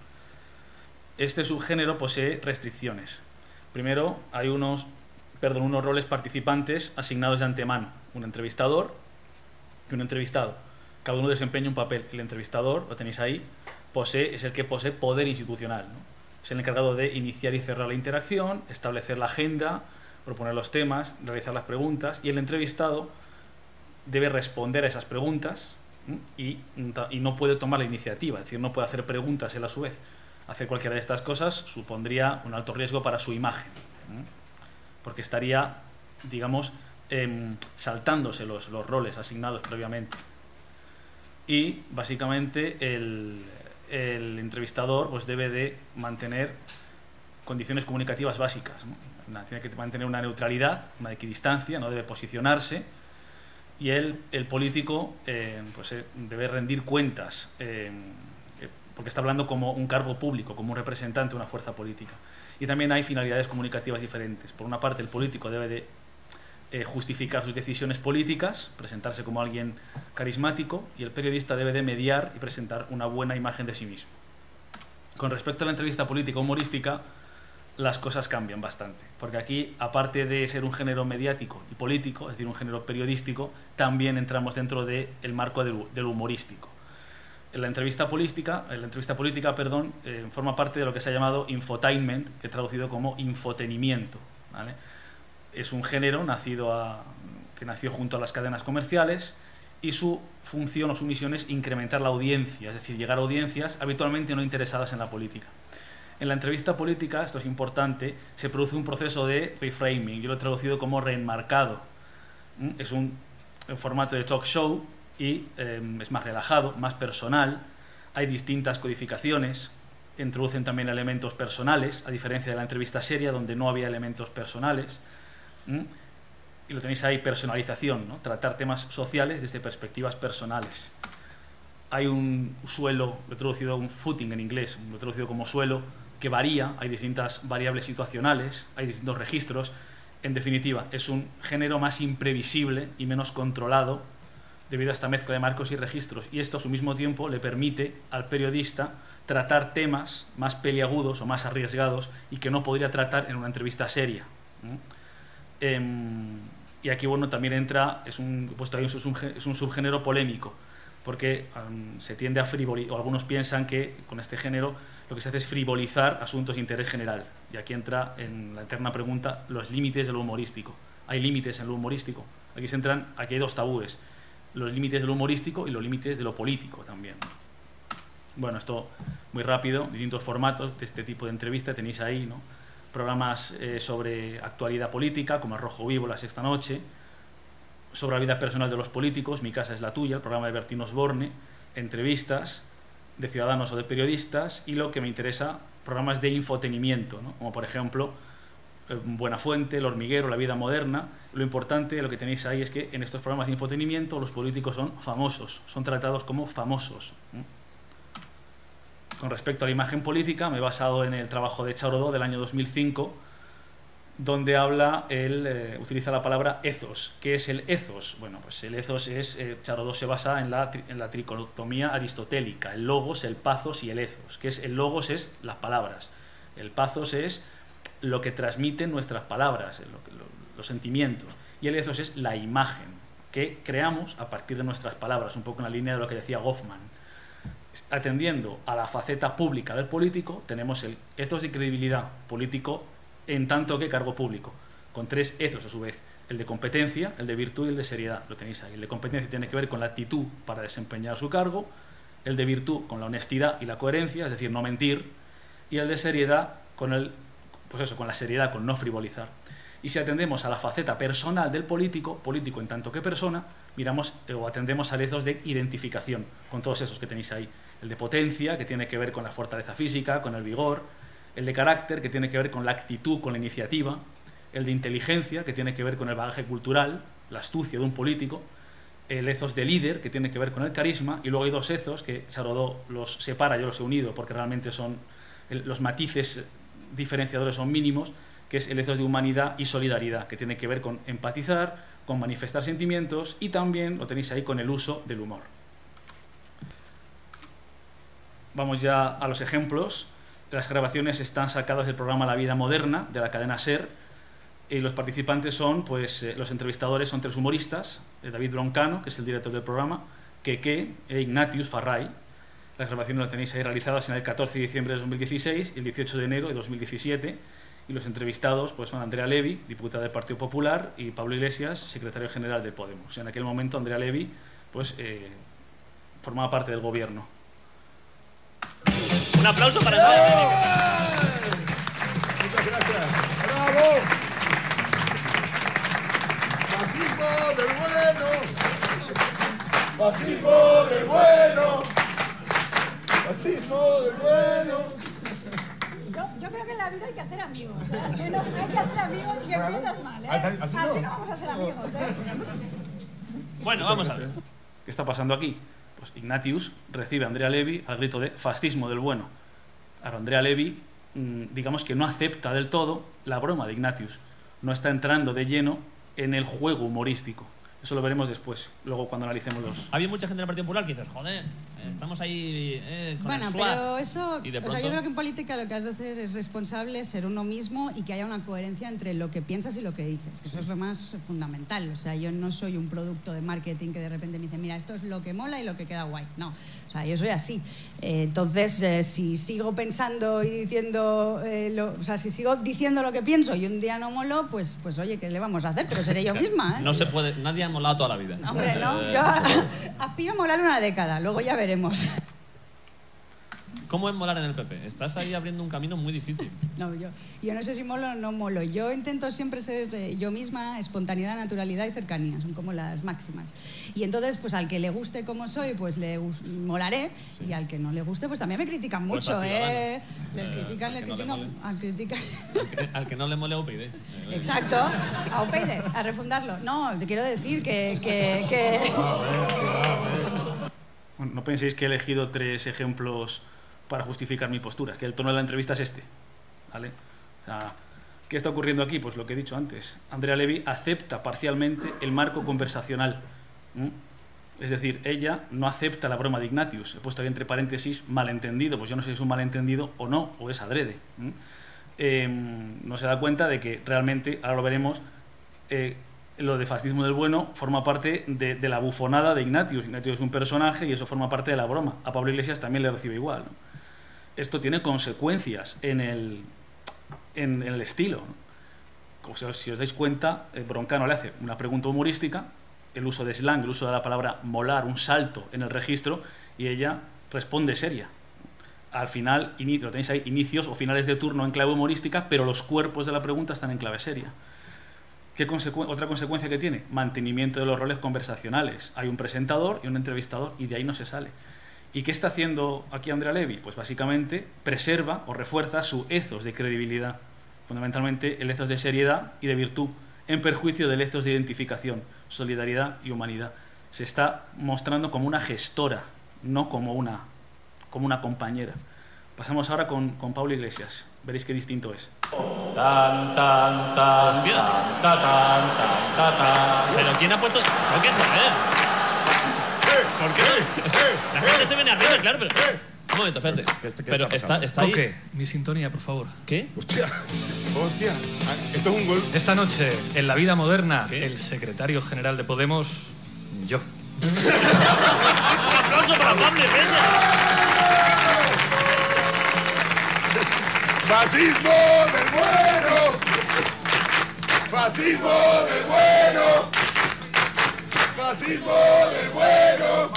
Este subgénero posee restricciones. Primero, hay unos roles participantes asignados de antemano, un entrevistador y un entrevistado. Cada uno desempeña un papel. El entrevistador, lo tenéis ahí, es el que posee poder institucional, ¿no? Es el encargado de iniciar y cerrar la interacción, establecer la agenda, proponer los temas, realizar las preguntas, y el entrevistado debe responder a esas preguntas y no puede tomar la iniciativa, es decir, no puede hacer preguntas él a su vez. Hacer cualquiera de estas cosas supondría un alto riesgo para su imagen, porque estaría, digamos, saltándose los roles asignados previamente. Y básicamente el entrevistador pues debe de mantener condiciones comunicativas básicas, ¿no? Tiene que mantener una neutralidad, una equidistancia, no debe posicionarse, y el político pues, debe rendir cuentas, porque está hablando como un cargo público, como un representante de una fuerza política. Y también hay finalidades comunicativas diferentes. Por una parte, el político debe de justificar sus decisiones políticas, presentarse como alguien carismático, y el periodista debe de mediar y presentar una buena imagen de sí mismo. Con respecto a la entrevista política humorística, las cosas cambian bastante, porque aquí, aparte de ser un género mediático y político, es decir, un género periodístico, también entramos dentro del marco del humorístico. La entrevista política, forma parte de lo que se ha llamado infotainment, que he traducido como infotenimiento, ¿vale? Es un género que nació junto a las cadenas comerciales, y su función o su misión es incrementar la audiencia, es decir, llegar a audiencias habitualmente no interesadas en la política. En la entrevista política, esto es importante, se produce un proceso de reframing, yo lo he traducido como reenmarcado. Es un formato de talk show y es más relajado, más personal, hay distintas codificaciones, introducen también elementos personales, a diferencia de la entrevista seria, donde no había elementos personales. Y lo tenéis ahí, personalización, ¿no? Tratar temas sociales desde perspectivas personales. Hay un suelo, lo he traducido un footing en inglés, lo he traducido como suelo, que varía, hay distintas variables situacionales, hay distintos registros. En definitiva, es un género más imprevisible y menos controlado debido a esta mezcla de marcos y registros, y esto a su mismo tiempo le permite al periodista tratar temas más peliagudos o más arriesgados y que no podría tratar en una entrevista seria. Y aquí, bueno, también entra, es un subgénero polémico, porque se tiende a frivolizar, o algunos piensan que con este género lo que se hace es frivolizar asuntos de interés general. Y aquí entra en la eterna pregunta los límites de lo humorístico. ¿Hay límites en lo humorístico? Aquí hay dos tabúes, los límites de lo humorístico y los límites de lo político también. Bueno, esto muy rápido, distintos formatos de este tipo de entrevista tenéis ahí, ¿no? Programas sobre actualidad política, como El Rojo Vivo, La Sexta Noche, sobre la vida personal de los políticos, Mi casa es la tuya, el programa de Bertín Osborne, entrevistas de ciudadanos o de periodistas, y lo que me interesa, programas de infotenimiento, ¿no? Como por ejemplo Buenafuente, El Hormiguero, La vida moderna. Lo importante, lo que tenéis ahí, es que en estos programas de infotenimiento los políticos son famosos, son tratados como famosos, ¿no? Con respecto a la imagen política, me he basado en el trabajo de Charodó del año 2005, donde utiliza la palabra ethos. ¿Qué es el ethos? Bueno, pues el ethos es, Charodó se basa en la tricotomía aristotélica, el logos, el pathos y el ethos. ¿Qué es el logos? Es las palabras. El pathos es lo que transmiten nuestras palabras, los sentimientos. Y el ethos es la imagen que creamos a partir de nuestras palabras, un poco en la línea de lo que decía Goffman. Atendiendo a la faceta pública del político, tenemos el ethos de credibilidad político en tanto que cargo público, con tres ethos a su vez: el de competencia, el de virtud y el de seriedad. Lo tenéis ahí. El de competencia tiene que ver con la actitud para desempeñar su cargo, el de virtud con la honestidad y la coherencia, es decir, no mentir, y el de seriedad con con la seriedad, con no frivolizar. Y si atendemos a la faceta personal del político en tanto que persona, miramos o atendemos al ethos de identificación, con todos esos que tenéis ahí. El de potencia, que tiene que ver con la fortaleza física, con el vigor; el de carácter, que tiene que ver con la actitud, con la iniciativa; el de inteligencia, que tiene que ver con el bagaje cultural, la astucia de un político; el ethos de líder, que tiene que ver con el carisma; y luego hay dos ethos que Charodó los separa, yo los he unido porque realmente son los matices diferenciadores son mínimos, que es el ethos de humanidad y solidaridad, que tiene que ver con empatizar, con manifestar sentimientos, y también lo tenéis ahí con el uso del humor. Vamos ya a los ejemplos. Las grabaciones están sacadas del programa La vida moderna, de la cadena SER, y los participantes son, los entrevistadores son tres humoristas: David Broncano, que es el director del programa, Keke e Ignatius Farray. Las grabaciones las tenéis ahí realizadas en el 14 de diciembre de 2016 y el 18 de enero de 2017. Y los entrevistados son Andrea Levy, diputada del Partido Popular, y Pablo Iglesias, secretario general de Podemos. En aquel momento Andrea Levy formaba parte del gobierno. Un aplauso para todos. Muchas gracias. ¡Bravo! del bueno. Fascismo del bueno. Fascismo del bueno. Yo creo que en la vida hay que hacer amigos, ¿eh? Que no, hay que hacer amigos y empiezas mal, ¿eh? Así no vamos a ser amigos, ¿eh? Bueno, vamos a ver. ¿Qué está pasando aquí? Pues Ignatius recibe a Andrea Levy al grito de fascismo del bueno. Ahora, Andrea Levy, digamos que no acepta del todo la broma de Ignatius. No está entrando de lleno en el juego humorístico. Eso lo veremos después, luego cuando analicemos los... Había mucha gente en el Partido Popular que dices, joder, estamos ahí con el SWAT. Pero eso, Y de o sea, pronto... yo creo que en política lo que has de hacer es responsable, ser uno mismo y que haya una coherencia entre lo que piensas y lo que dices, que eso es lo más fundamental. O sea, yo no soy un producto de marketing que de repente me dice, mira, esto es lo que mola y lo que queda guay. No, o sea, yo soy así. Entonces, si sigo pensando y diciendo, o sea, si sigo diciendo lo que pienso y un día no molo, pues oye, ¿qué le vamos a hacer? Pero seré yo misma, ¿eh? No se puede, nadie ha molado toda la vida. Hombre, no, yo aspiro a molar una década, luego ya veremos. ¿Cómo es molar en el PP? Estás ahí abriendo un camino muy difícil. No, yo no sé si molo o no molo. Yo intento siempre ser yo misma, espontaneidad, naturalidad y cercanía. Son como las máximas. Y entonces, pues al que le guste como soy, pues le molaré. Sí. Y al que no le guste, pues también me critican mucho, ¿eh? Le critican, le critican. Al que no le mole a UPyD. Exacto, a UPyD, a refundarlo. No, te quiero decir que... Bueno, no penséis que he elegido 3 ejemplos para justificar mi postura, es que el tono de la entrevista es este, ¿vale? O sea, ¿qué está ocurriendo aquí? Pues lo que he dicho antes. Andrea Levy acepta parcialmente el marco conversacional. Es decir, ella no acepta la broma de Ignatius. He puesto ahí entre paréntesis malentendido, pues yo no sé si es un malentendido o no, o es adrede. No se da cuenta de que realmente, ahora lo veremos, lo de fascismo del bueno forma parte de la bufonada de Ignatius. Ignatius es un personaje y eso forma parte de la broma. A Pablo Iglesias también le recibe igual, ¿no? Esto tiene consecuencias en el estilo, ¿no? Como si os dais cuenta, Broncano le hace una pregunta humorística, el uso de slang, el uso de la palabra molar, un salto en el registro, y ella responde seria. Al final, lo tenéis ahí, inicios o finales de turno en clave humorística, pero los cuerpos de la pregunta están en clave seria. Otra consecuencia que tiene, mantenimiento de los roles conversacionales. Hay un presentador y un entrevistador y de ahí no se sale. ¿Y qué está haciendo aquí Andrea Levy? Pues básicamente preserva o refuerza su ethos de credibilidad, fundamentalmente el ethos de seriedad y de virtud, en perjuicio del ethos de identificación, solidaridad y humanidad. Se está mostrando como una gestora, no como una compañera. Pasamos ahora con Pablo Iglesias. Veréis qué distinto es. Tan, tan, tan. Hostia. Tan, tan, tan, tan, tan. Pero ¿quién ha puesto? ¿Por qué? ¿Por qué? La gente se viene arriba, claro, pero... Un momento, espérate. Pero está ahí... Toque mi sintonía, por favor. ¿Qué? Hostia. Esto es un gol. Esta noche, en La Vida Moderna, el secretario general de Podemos, yo. ¡Un aplauso para Pablo Iglesias! ¡Fascismo del bueno! ¡Fascismo del bueno! ¡Fascismo del bueno!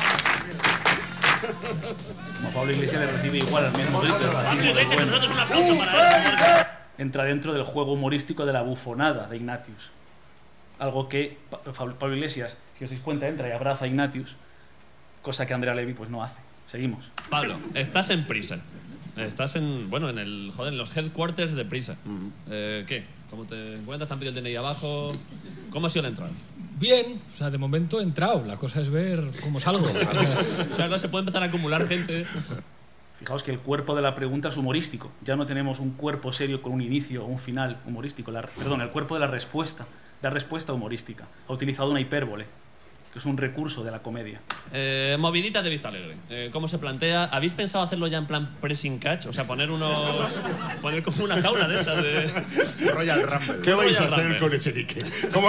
Como a Pablo Iglesias le recibe igual al mismo grito. Pablo Iglesias, nosotros un aplauso para él. Entra dentro del juego humorístico de la bufonada de Ignatius. Algo que Pablo Iglesias, si os dais cuenta, entra y abraza a Ignatius, cosa que Andrea Levy pues no hace. Seguimos. Pablo, estás en Prisa. Estás en los headquarters de Prisa. ¿Qué? ¿Cómo te encuentras? ¿Te han pedido el DNI abajo? ¿Cómo ha sido la entrada? Bien, o sea, de momento he entrado. La cosa es ver cómo salgo. Claro, se puede empezar a acumular gente. Fijaos que el cuerpo de la pregunta es humorístico. Ya no tenemos un cuerpo serio con un inicio o un final humorístico. El cuerpo de la respuesta humorística. Ha utilizado una hipérbole, que es un recurso de la comedia. Movidita de Vista Alegre. ¿Cómo se plantea? ¿Habéis pensado hacerlo ya en plan pressing catch? O sea, poner como una jaula de estas de... Royal Rumble. ¿Qué vais a hacer con Echenique? ¿Cómo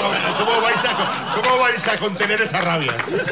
vais a contener esa rabia?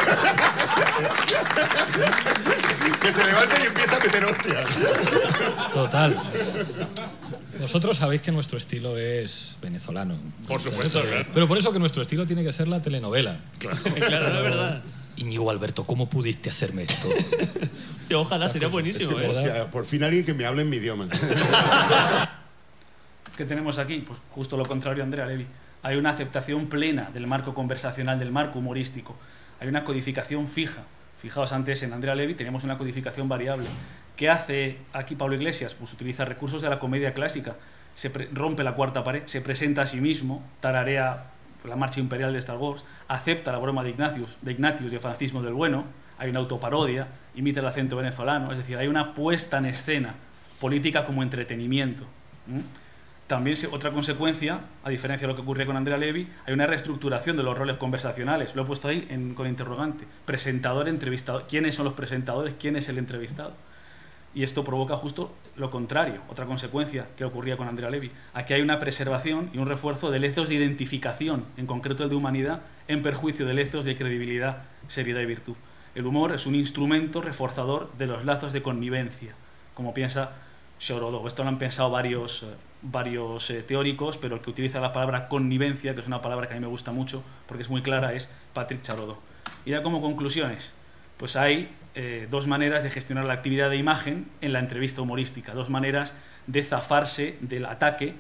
Que se levante y empieza a meter hostias. Total. Vosotros sabéis que nuestro estilo es venezolano. Por supuesto. Pero por eso que nuestro estilo tiene que ser la telenovela. Claro, no es verdad. Íñigo Alberto, ¿cómo pudiste hacerme esto? Hostia, ojalá, sería buenísimo. Es que, hostia, por fin alguien que me hable en mi idioma. ¿Qué tenemos aquí? Pues justo lo contrario, Andrea Levy. hay una aceptación plena del marco conversacional, del marco humorístico, hay una codificación fija. Fijaos, antes en Andrea Levy teníamos una codificación variable. ¿Qué hace aquí Pablo Iglesias? Pues utiliza recursos de la comedia clásica, rompe la cuarta pared, se presenta a sí mismo, tararea la marcha imperial de Star Wars, acepta la broma de Ignatius y el Francisco del Bueno, hay una autoparodia, imita el acento venezolano, es decir, hay una puesta en escena política como entretenimiento. También otra consecuencia, a diferencia de lo que ocurría con Andrea Levy, hay una reestructuración de los roles conversacionales. Lo he puesto ahí con interrogante. Presentador, entrevistador. ¿Quiénes son los presentadores? ¿Quién es el entrevistado? Y esto provoca justo lo contrario, otra consecuencia que ocurría con Andrea Levy. Aquí hay una preservación y un refuerzo del ethos de identificación, en concreto el de humanidad, en perjuicio del ethos de credibilidad, seriedad y virtud. El humor es un instrumento reforzador de los lazos de connivencia, como piensa Charodot. Esto lo han pensado varios teóricos, pero el que utiliza la palabra connivencia, que es una palabra que a mí me gusta mucho porque es muy clara, es Patrick Charodot. Y ya como conclusiones, pues hay dos maneras de gestionar la actividad de imagen en la entrevista humorística, dos maneras de zafarse del ataque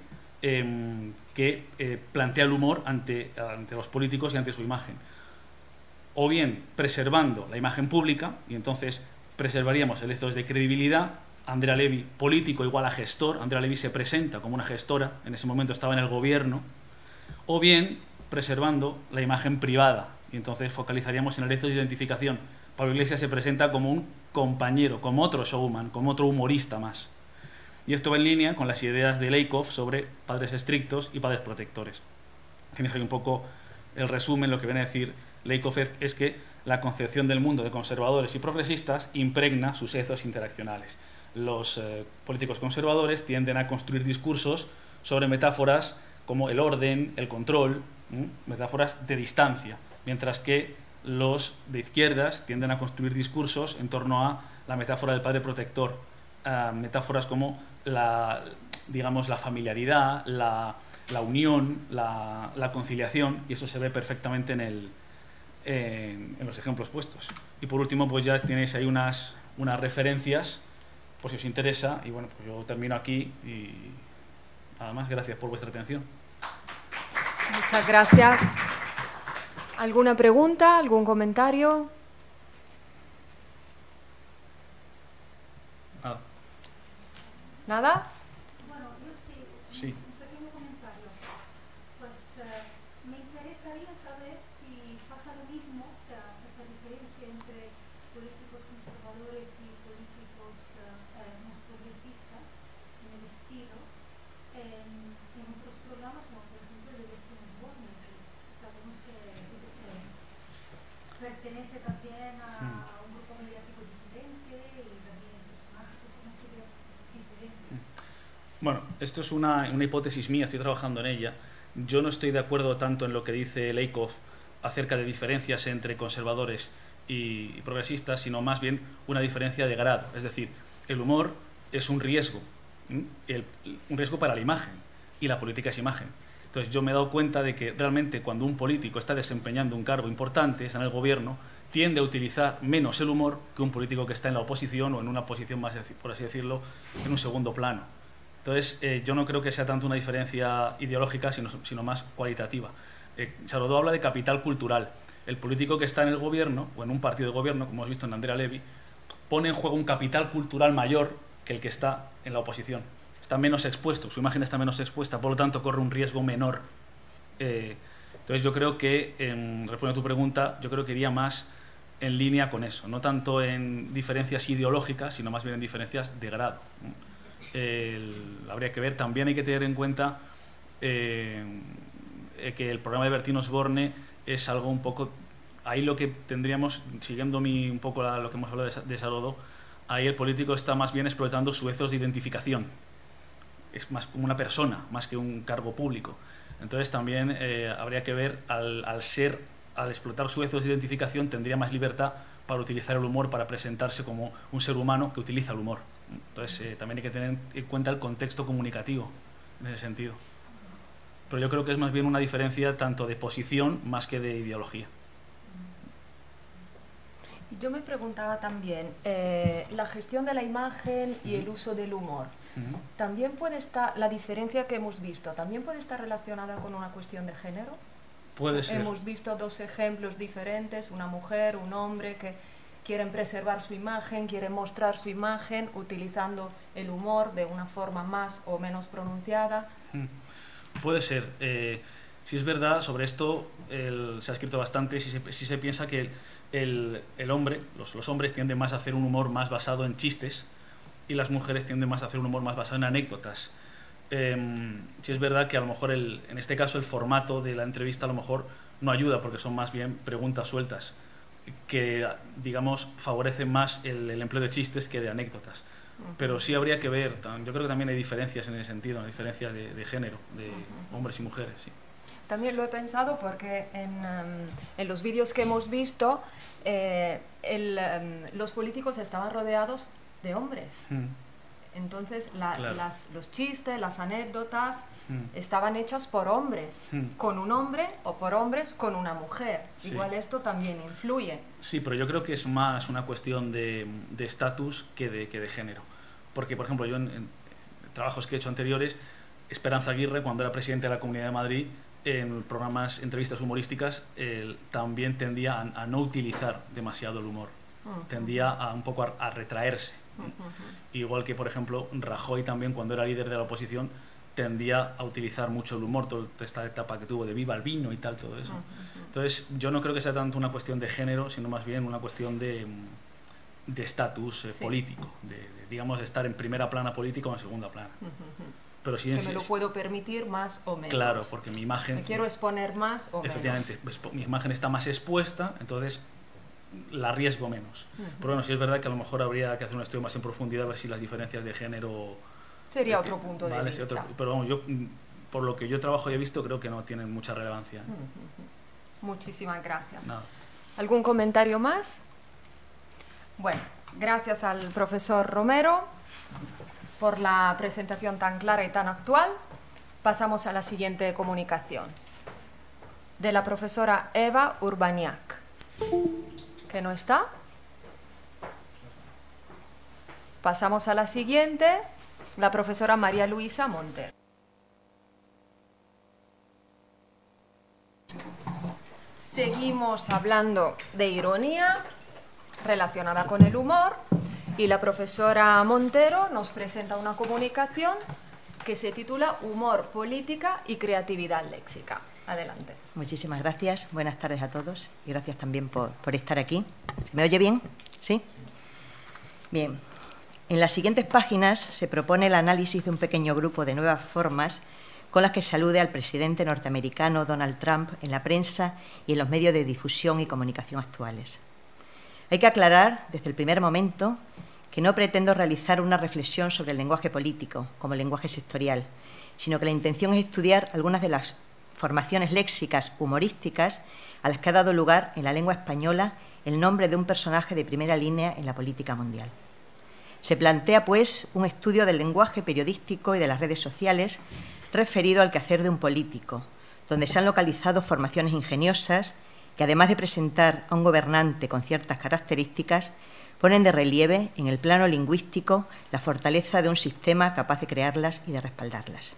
que plantea el humor ante los políticos y ante su imagen. O bien preservando la imagen pública, y entonces preservaríamos el ethos de credibilidad. Andrea Levy, político igual a gestor, Andrea Levy se presenta como una gestora, en ese momento estaba en el gobierno. O bien preservando la imagen privada, y entonces focalizaríamos en el ethos de identificación. Pablo Iglesias se presenta como un compañero, como otro showman, como otro humorista más. Y esto va en línea con las ideas de Lakoff sobre padres estrictos y padres protectores. Tienes ahí un poco el resumen. Lo que viene a decir Lakoff es que la concepción del mundo de conservadores y progresistas impregna sus ethos interaccionales. Los políticos conservadores tienden a construir discursos sobre metáforas como el orden, el control, metáforas de distancia, mientras que los de izquierdas tienden a construir discursos en torno a la metáfora del padre protector, metáforas como la familiaridad, la unión, la conciliación, y eso se ve perfectamente en los ejemplos puestos. Y por último, pues ya tenéis ahí unas referencias, por si os interesa, y bueno, pues yo termino aquí y nada más. Gracias por vuestra atención. Muchas gracias. ¿Alguna pregunta? ¿Algún comentario? Nada. ¿Nada? Bueno, yo sí. Sí. Un pequeño comentario. Pues me interesaría saber si pasa lo mismo, o sea, esta diferencia entre políticos conservadores y políticos más progresistas en el estilo, en otros programas, como por ejemplo el de Bertino Osborne, que sabemos que pertenece también a un grupo mediático diferente y también personajes que son así diferentes. Bueno, esto es una hipótesis mía, estoy trabajando en ella. Yo no estoy de acuerdo tanto en lo que dice Lakoff acerca de diferencias entre conservadores y progresistas, sino más bien una diferencia de grado. Es decir, el humor es un riesgo, un riesgo para la imagen, y la política es imagen. Entonces yo me he dado cuenta de que realmente cuando un político está desempeñando un cargo importante, está en el gobierno, tiende a utilizar menos el humor que un político que está en la oposición o en una posición más, por así decirlo, en un segundo plano. Entonces yo no creo que sea tanto una diferencia ideológica, sino más cualitativa. Charodot habla de capital cultural. El político que está en el gobierno o en un partido de gobierno, como hemos visto en Andrea Levy, pone en juego un capital cultural mayor que el que está en la oposición. Está menos expuesto, su imagen está menos expuesta, por lo tanto corre un riesgo menor. Entonces yo creo que, respondiendo a tu pregunta, yo creo que iría más en línea con eso, no tanto en diferencias ideológicas, sino más bien en diferencias de grado. Habría que ver, también hay que tener en cuenta que el programa de Bertino Osborne es algo un poco, ahí lo que tendríamos, siguiendo un poco lo que hemos hablado de Charodot, ahí el político está más bien explotando su ethos de identificación. Es más como una persona, más que un cargo público. Entonces también habría que ver, al explotar su ethos de identificación, tendría más libertad para utilizar el humor, para presentarse como un ser humano que utiliza el humor. Entonces también hay que tener en cuenta el contexto comunicativo en ese sentido. Pero yo creo que es más bien una diferencia tanto de posición más que de ideología. Yo me preguntaba también, la gestión de la imagen y el uso del humor. ¿también puede estar, la diferencia que hemos visto, también puede estar relacionada con una cuestión de género? Puede ser. Hemos visto dos ejemplos diferentes, una mujer, un hombre que quieren preservar su imagen, quieren mostrar su imagen utilizando el humor de una forma más o menos pronunciada. Puede ser. Si es verdad, sobre esto se ha escrito bastante, si se piensa que el hombre, los hombres tienden más a hacer un humor más basado en chistes y las mujeres tienden más a hacer un humor más basado en anécdotas. Si es verdad que a lo mejor en este caso el formato de la entrevista a lo mejor no ayuda porque son más bien preguntas sueltas que, digamos, favorecen más el empleo de chistes que de anécdotas. Pero sí habría que ver, yo creo que también hay diferencias en ese sentido, diferencias de género, de hombres y mujeres, sí. También lo he pensado porque en los vídeos que hemos visto los políticos estaban rodeados de hombres. Entonces Claro. los chistes, las anécdotas estaban hechas por hombres, con un hombre o por hombres con una mujer. Sí. Igual esto también influye. Sí, pero yo creo que es más una cuestión de estatus que de género. Porque, por ejemplo, yo en trabajos que he hecho anteriores, Esperanza Aguirre, cuando era presidente de la Comunidad de Madrid, en programas, entrevistas humorísticas, también tendía a no utilizar demasiado el humor. Tendía un poco a retraerse. Igual que, por ejemplo, Rajoy también, cuando era líder de la oposición, tendía a utilizar mucho el humor, toda esta etapa que tuvo de viva el vino y tal, todo eso. Entonces, yo no creo que sea tanto una cuestión de género, sino más bien una cuestión de estatus político, digamos, de estar en primera plana política o en segunda plana. Pero sí, que me lo puedo permitir más o menos. Claro, porque mi imagen... Me quiero exponer más o efectivamente, menos. Mi imagen está más expuesta, entonces la arriesgo menos. Pero bueno, sí es verdad que a lo mejor habría que hacer un estudio más en profundidad a ver si las diferencias de género... Sería otro punto de vista. Pero vamos, yo, por lo que yo trabajo y he visto, creo que no tienen mucha relevancia. Muchísimas gracias. Nada. ¿Algún comentario más? Bueno, gracias al profesor Romero por la presentación tan clara y tan actual. Pasamos a la siguiente comunicación, de la profesora Eva Urbaniak, que no está. Pasamos a la siguiente, la profesora María Luisa Montero. Seguimos hablando de ironía relacionada con el humor y la profesora Montero nos presenta una comunicación que se titula Humor, Política y Creatividad Léxica. Adelante. Muchísimas gracias. Buenas tardes a todos y gracias también por estar aquí. ¿Se me oye bien? ¿Sí? Bien. En las siguientes páginas se propone el análisis de un pequeño grupo de nuevas formas con las que se alude al presidente norteamericano Donald Trump en la prensa y en los medios de difusión y comunicación actuales. Hay que aclarar desde el primer momento que no pretendo realizar una reflexión sobre el lenguaje político como lenguaje sectorial, sino que la intención es estudiar algunas de las formaciones léxicas humorísticas a las que ha dado lugar en la lengua española el nombre de un personaje de primera línea en la política mundial. Se plantea, pues, un estudio del lenguaje periodístico y de las redes sociales referido al quehacer de un político, donde se han localizado formaciones ingeniosas que, además de presentar a un gobernante con ciertas características, ponen de relieve en el plano lingüístico la fortaleza de un sistema capaz de crearlas y de respaldarlas.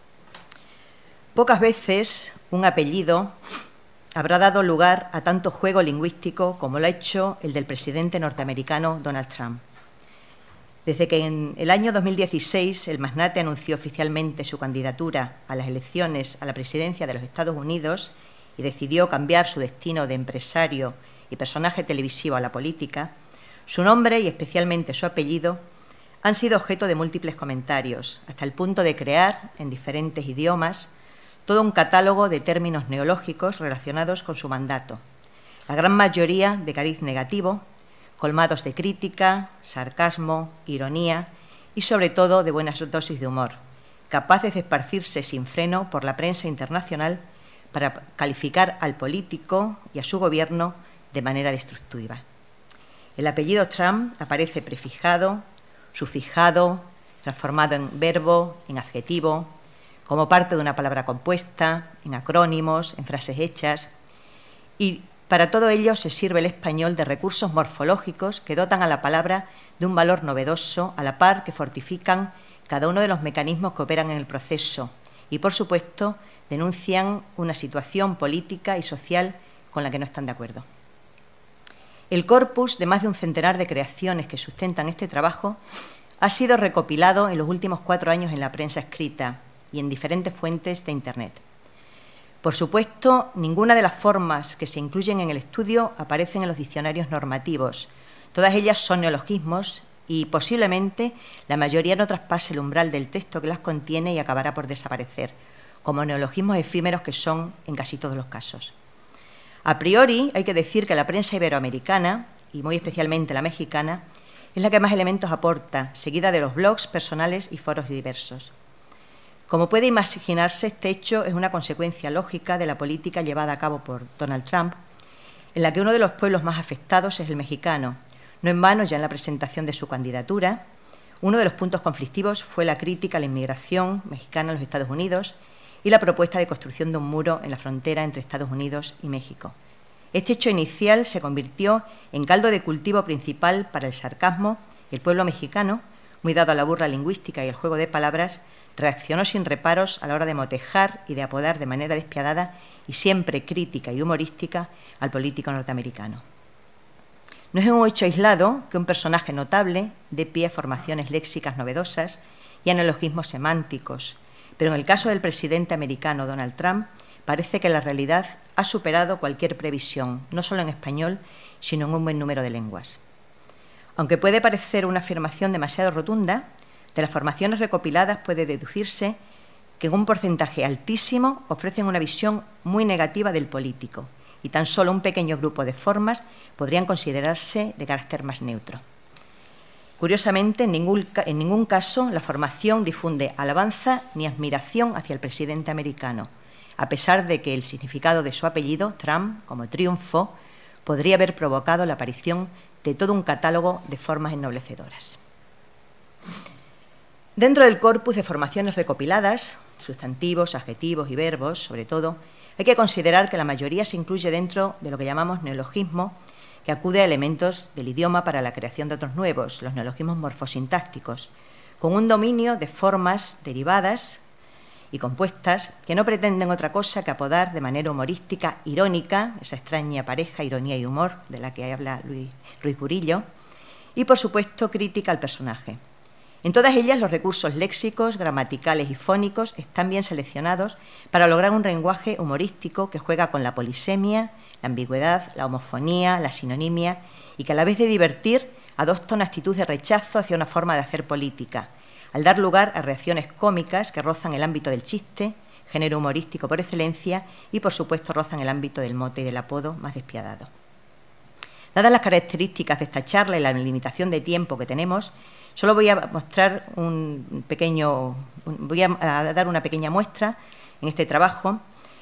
Pocas veces un apellido habrá dado lugar a tanto juego lingüístico como lo ha hecho el del presidente norteamericano Donald Trump. Desde que en el año 2016 el magnate anunció oficialmente su candidatura a las elecciones a la presidencia de los Estados Unidos y decidió cambiar su destino de empresario y personaje televisivo a la política, su nombre y especialmente su apellido han sido objeto de múltiples comentarios, hasta el punto de crear, en diferentes idiomas, todo un catálogo de términos neológicos relacionados con su mandato, la gran mayoría de cariz negativo, colmados de crítica, sarcasmo, ironía y, sobre todo, de buenas dosis de humor, capaces de esparcirse sin freno por la prensa internacional para calificar al político y a su gobierno de manera destructiva. El apellido Trump aparece prefijado, sufijado, transformado en verbo, en adjetivo, como parte de una palabra compuesta, en acrónimos, en frases hechas, y para todo ello se sirve el español de recursos morfológicos que dotan a la palabra de un valor novedoso, a la par que fortifican cada uno de los mecanismos que operan en el proceso y, por supuesto, denuncian una situación política y social con la que no están de acuerdo. El corpus de más de un centenar de creaciones que sustentan este trabajo ha sido recopilado en los últimos 4 años en la prensa escrita y en diferentes fuentes de Internet. Por supuesto, ninguna de las formas que se incluyen en el estudio aparecen en los diccionarios normativos. Todas ellas son neologismos y posiblemente la mayoría no traspase el umbral del texto que las contiene y acabará por desaparecer, como neologismos efímeros que son en casi todos los casos. A priori, hay que decir que la prensa iberoamericana, y muy especialmente la mexicana, es la que más elementos aporta, seguida de los blogs personales y foros diversos. Como puede imaginarse, este hecho es una consecuencia lógica de la política llevada a cabo por Donald Trump, en la que uno de los pueblos más afectados es el mexicano. No en vano, ya en la presentación de su candidatura, uno de los puntos conflictivos fue la crítica a la inmigración mexicana en los Estados Unidos y la propuesta de construcción de un muro en la frontera entre Estados Unidos y México. Este hecho inicial se convirtió en caldo de cultivo principal para el sarcasmo y el pueblo mexicano, muy dado a la burla lingüística y el juego de palabras, reaccionó sin reparos a la hora de motejar y de apodar de manera despiadada y siempre crítica y humorística al político norteamericano. No es un hecho aislado que un personaje notable dé pie a formaciones léxicas novedosas y a neologismos semánticos, pero en el caso del presidente americano Donald Trump parece que la realidad ha superado cualquier previsión, no solo en español, sino en un buen número de lenguas. Aunque puede parecer una afirmación demasiado rotunda, de las formaciones recopiladas puede deducirse que en un porcentaje altísimo ofrecen una visión muy negativa del político y tan solo un pequeño grupo de formas podrían considerarse de carácter más neutro. Curiosamente, en ningún caso la formación difunde alabanza ni admiración hacia el presidente americano, a pesar de que el significado de su apellido, Trump, como triunfo, podría haber provocado la aparición de todo un catálogo de formas ennoblecedoras. Dentro del corpus de formaciones recopiladas, sustantivos, adjetivos y verbos, sobre todo, hay que considerar que la mayoría se incluye dentro de lo que llamamos neologismo, que acude a elementos del idioma para la creación de otros nuevos, los neologismos morfosintácticos, con un dominio de formas derivadas y compuestas que no pretenden otra cosa que apodar de manera humorística, irónica, esa extraña pareja, ironía y humor, de la que habla Ruiz Burillo, y, por supuesto, crítica al personaje. En todas ellas, los recursos léxicos, gramaticales y fónicos están bien seleccionados para lograr un lenguaje humorístico que juega con la polisemia, la ambigüedad, la homofonía, la sinonimia y que a la vez de divertir adopta una actitud de rechazo hacia una forma de hacer política, al dar lugar a reacciones cómicas que rozan el ámbito del chiste, género humorístico por excelencia, y por supuesto rozan el ámbito del mote y del apodo más despiadado. Dadas las características de esta charla y la limitación de tiempo que tenemos, solo voy a mostrar a dar una pequeña muestra en este trabajo.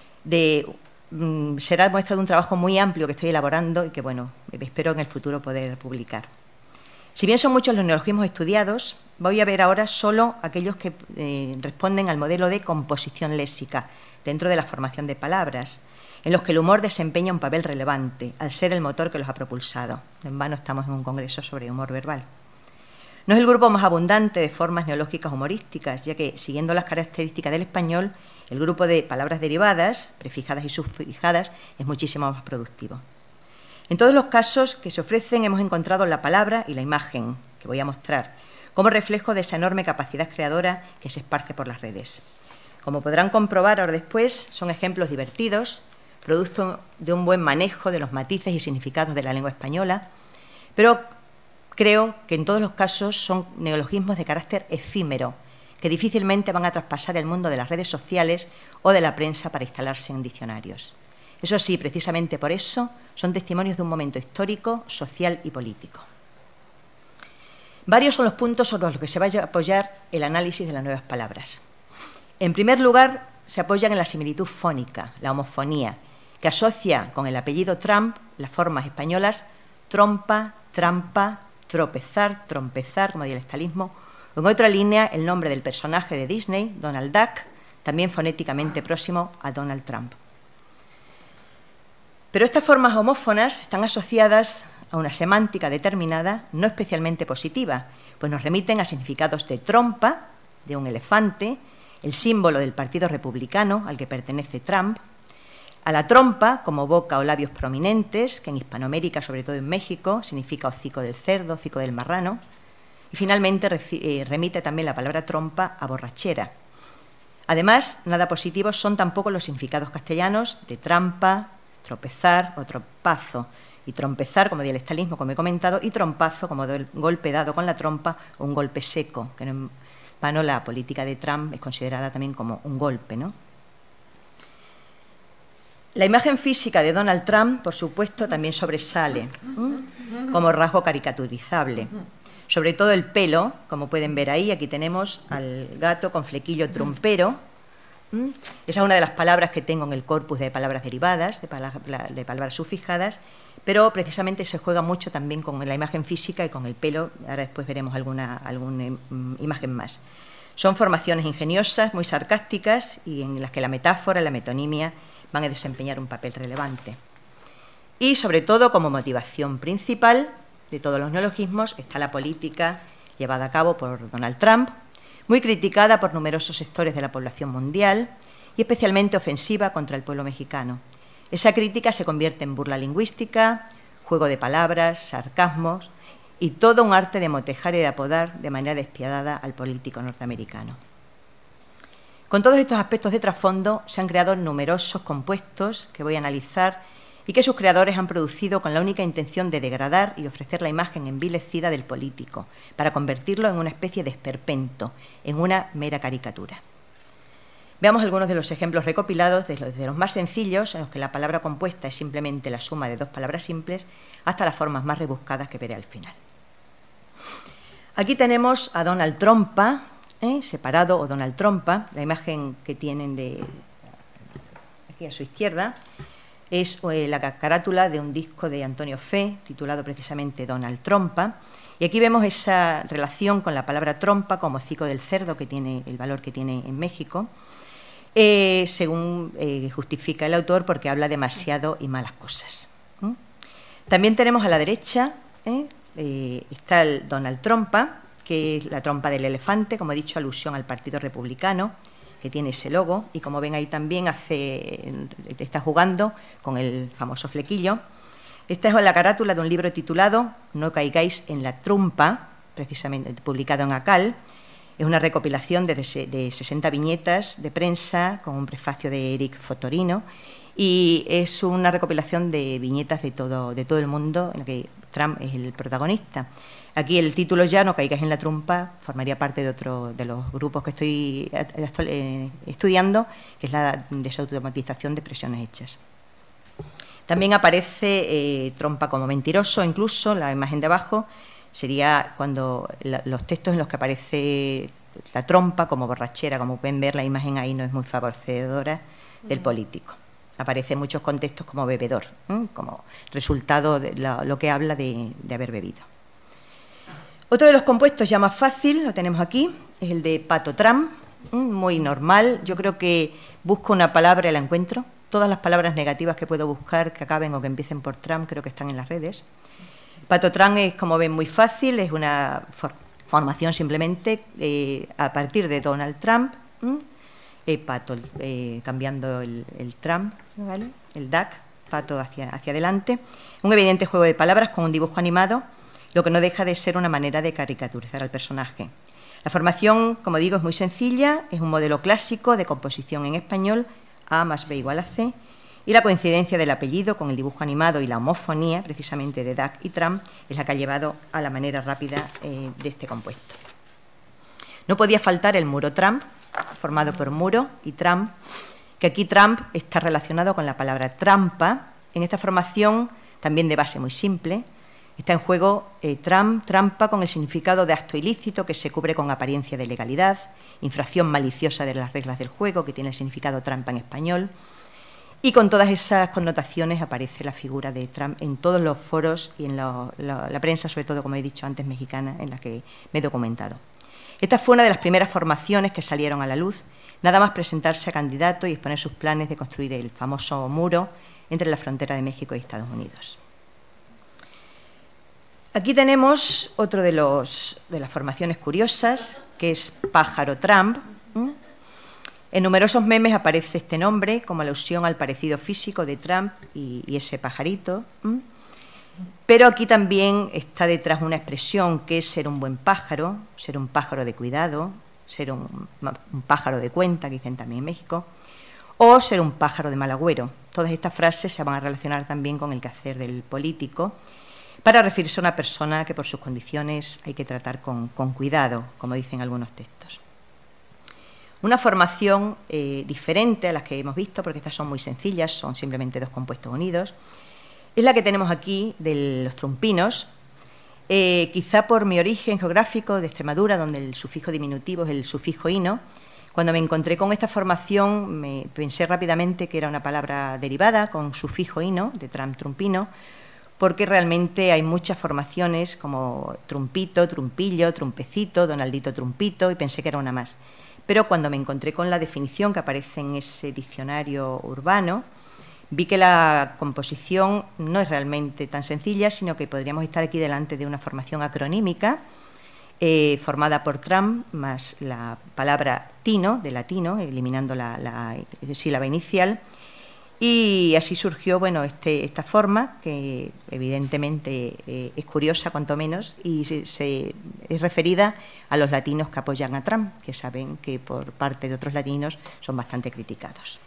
Será muestra de un trabajo muy amplio que estoy elaborando y que, bueno, espero en el futuro poder publicar. Si bien son muchos los neologismos estudiados, voy a ver ahora solo aquellos que responden al modelo de composición léxica dentro de la formación de palabras, en los que el humor desempeña un papel relevante, al ser el motor que los ha propulsado. No en vano estamos en un congreso sobre humor verbal. No es el grupo más abundante de formas neológicas humorísticas, ya que, siguiendo las características del español, el grupo de palabras derivadas, prefijadas y subfijadas, es muchísimo más productivo. En todos los casos que se ofrecen hemos encontrado la palabra y la imagen, que voy a mostrar, como reflejo de esa enorme capacidad creadora que se esparce por las redes. Como podrán comprobar ahora después, son ejemplos divertidos, producto de un buen manejo de los matices y significados de la lengua española, pero creo que en todos los casos son neologismos de carácter efímero, que difícilmente van a traspasar el mundo de las redes sociales o de la prensa para instalarse en diccionarios. Eso sí, precisamente por eso, son testimonios de un momento histórico, social y político. Varios son los puntos sobre los que se va a apoyar el análisis de las nuevas palabras. En primer lugar, se apoyan en la similitud fónica, la homofonía, que asocia con el apellido Trump las formas españolas trompa, trampa, tropezar, trompezar como dialectalismo, o en otra línea el nombre del personaje de Disney, Donald Duck, también fonéticamente próximo a Donald Trump. Pero estas formas homófonas están asociadas a una semántica determinada, no especialmente positiva, pues nos remiten a significados de trompa, de un elefante, el símbolo del Partido Republicano al que pertenece Trump, a la trompa como boca o labios prominentes, que en Hispanoamérica, sobre todo en México, significa hocico del cerdo, hocico del marrano, y finalmente remite también la palabra trompa a borrachera. Además, nada positivos son tampoco los significados castellanos de trampa, tropezar o trompazo, y trompezar como dialectalismo, como he comentado, y trompazo como golpe dado con la trompa o un golpe seco, que no en vano la política de Trump es considerada también como un golpe, ¿no? La imagen física de Donald Trump, por supuesto, también sobresale como rasgo caricaturizable. Sobre todo el pelo, como pueden ver ahí, aquí tenemos al gato con flequillo trumpero. Esa es una de las palabras que tengo en el corpus de palabras derivadas, de palabras sufijadas, pero precisamente se juega mucho también con la imagen física y con el pelo. Ahora después veremos alguna imagen más. Son formaciones ingeniosas, muy sarcásticas, y en las que la metáfora, la metonimia van a desempeñar un papel relevante. Y sobre todo, como motivación principal de todos los neologismos, está la política llevada a cabo por Donald Trump, muy criticada por numerosos sectores de la población mundial y especialmente ofensiva contra el pueblo mexicano. Esa crítica se convierte en burla lingüística, juego de palabras, sarcasmos y todo un arte de motejar y de apodar de manera despiadada al político norteamericano. Con todos estos aspectos de trasfondo se han creado numerosos compuestos que voy a analizar y que sus creadores han producido con la única intención de degradar y ofrecer la imagen envilecida del político, para convertirlo en una especie de esperpento, en una mera caricatura. Veamos algunos de los ejemplos recopilados, desde los más sencillos, en los que la palabra compuesta es simplemente la suma de dos palabras simples, hasta las formas más rebuscadas que veré al final. Aquí tenemos a Donald Trompa, separado, o Donald Trompa. La imagen que tienen de aquí a su izquierda es la carátula de un disco de Antonio Fe, titulado precisamente Donald Trompa, y aquí vemos esa relación con la palabra trompa como hocico del cerdo, que tiene el valor que tiene en México, según justifica el autor, porque habla demasiado y malas cosas. También tenemos a la derecha, está el Donald Trompa, que es la trompa del elefante, como he dicho, alusión al Partido Republicano, que tiene ese logo, y como ven ahí también está jugando con el famoso flequillo. Esta es la carátula de un libro titulado No caigáis en la trompa, precisamente publicado en ACAL. Es una recopilación de 60 viñetas de prensa con un prefacio de Eric Fotorino, y es una recopilación de viñetas de todo el mundo en la que Trump es el protagonista. Aquí el título ya, No caigáis en la trompa, formaría parte de otro de los grupos que estoy estudiando, que es la desautomatización de expresiones hechas. También aparece trompa como mentiroso, incluso la imagen de abajo sería cuando los textos en los que aparece la trompa como borrachera. Como pueden ver, la imagen ahí no es muy favorecedora del político. Aparece en muchos contextos como bebedor, como resultado de lo que habla de haber bebido. Otro de los compuestos ya más fácil, lo tenemos aquí, es el de Pato Trump, muy normal. Yo creo que busco una palabra y la encuentro. Todas las palabras negativas que puedo buscar que acaben o que empiecen por Trump creo que están en las redes. Pato Trump es, como ven, muy fácil, es una formación simplemente a partir de Donald Trump, pato, cambiando el Trump, ¿vale? El duck, pato hacia adelante. Un evidente juego de palabras con un dibujo animado, lo que no deja de ser una manera de caricaturizar al personaje. La formación, como digo, es muy sencilla, es un modelo clásico de composición en español, A más B igual a C, y la coincidencia del apellido con el dibujo animado y la homofonía, precisamente de Duck y Trump, es la que ha llevado a la manera rápida de este compuesto. No podía faltar el muro Trump, formado por muro y Trump, que aquí Trump está relacionado con la palabra trampa. En esta formación, también de base muy simple, está en juego trampa con el significado de acto ilícito que se cubre con apariencia de legalidad, infracción maliciosa de las reglas del juego, que tiene el significado trampa en español, y con todas esas connotaciones aparece la figura de Trump en todos los foros y en la prensa, sobre todo, como he dicho antes, mexicana, en la que me he documentado. Esta fue una de las primeras formaciones que salieron a la luz, nada más presentarse a candidato y exponer sus planes de construir el famoso muro entre la frontera de México y Estados Unidos. Aquí tenemos otro de las formaciones curiosas, que es Pájaro Trump. En numerosos memes aparece este nombre como alusión al parecido físico de Trump y ese pajarito. Pero aquí también está detrás una expresión que es ser un buen pájaro, ser un pájaro de cuidado, ser un pájaro de cuenta, que dicen también en México, o ser un pájaro de mal agüero. Todas estas frases se van a relacionar también con el quehacer del político para referirse a una persona que por sus condiciones hay que tratar con cuidado, como dicen algunos textos. Una formación diferente a las que hemos visto, porque estas son muy sencillas, son simplemente dos compuestos unidos, es la que tenemos aquí de los trumpinos. Quizá por mi origen geográfico de Extremadura, donde el sufijo diminutivo es el sufijo ino, cuando me encontré con esta formación me pensé rápidamente que era una palabra derivada con sufijo ino, de trumpino, porque realmente hay muchas formaciones como trumpito, trumpillo, trumpecito, Donaldito Trumpito, y pensé que era una más. Pero cuando me encontré con la definición que aparece en ese diccionario urbano, vi que la composición no es realmente tan sencilla, sino que podríamos estar aquí delante de una formación acronímica formada por Trump más la palabra tino, de latino, eliminando la sílaba inicial, y así surgió esta forma, que evidentemente es curiosa cuanto menos, y es referida a los latinos que apoyan a Trump, que saben que por parte de otros latinos son bastante criticados.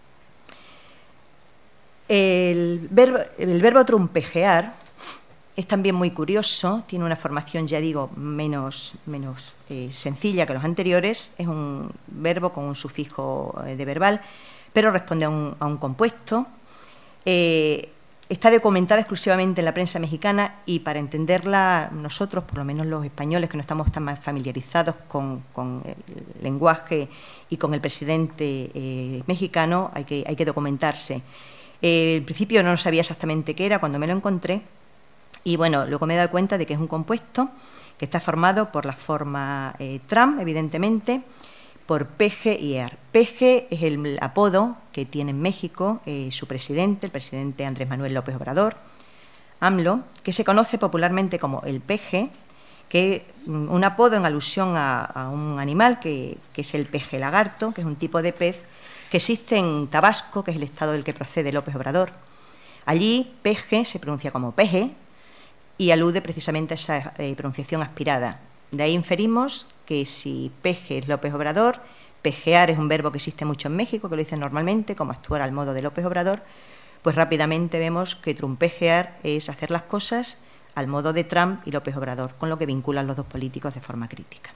El verbo trumpejear es también muy curioso, tiene una formación, ya digo, menos sencilla que los anteriores, es un verbo con un sufijo de verbal, pero responde a un compuesto. Está documentada exclusivamente en la prensa mexicana y para entenderla nosotros, por lo menos los españoles que no estamos tan familiarizados con el lenguaje y con el presidente mexicano, hay que documentarse. En principio no sabía exactamente qué era cuando me lo encontré y bueno, luego me he dado cuenta de que es un compuesto que está formado por la forma Trump, evidentemente, por peje y er. Peje es el apodo que tiene en México su presidente, el presidente Andrés Manuel López Obrador, AMLO, que se conoce popularmente como el peje, que es un apodo en alusión a un animal que es el peje lagarto, que es un tipo de pez que existe en Tabasco, que es el estado del que procede López Obrador. Allí, peje se pronuncia como peje y alude precisamente a esa pronunciación aspirada. De ahí inferimos que si peje es López Obrador, pejear es un verbo que existe mucho en México, que lo dicen normalmente, como actuar al modo de López Obrador, pues rápidamente vemos que trumpejear es hacer las cosas al modo de Trump y López Obrador, con lo que vinculan los dos políticos de forma crítica.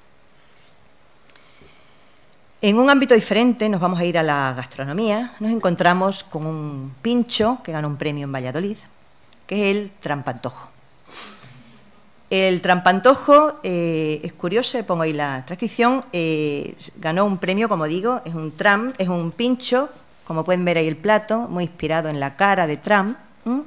En un ámbito diferente, nos vamos a ir a la gastronomía, nos encontramos con un pincho que ganó un premio en Valladolid, que es el trampantojo. El trampantojo es curioso, pongo ahí la transcripción, ganó un premio, como digo, es un pincho, como pueden ver ahí el plato, muy inspirado en la cara de Trump,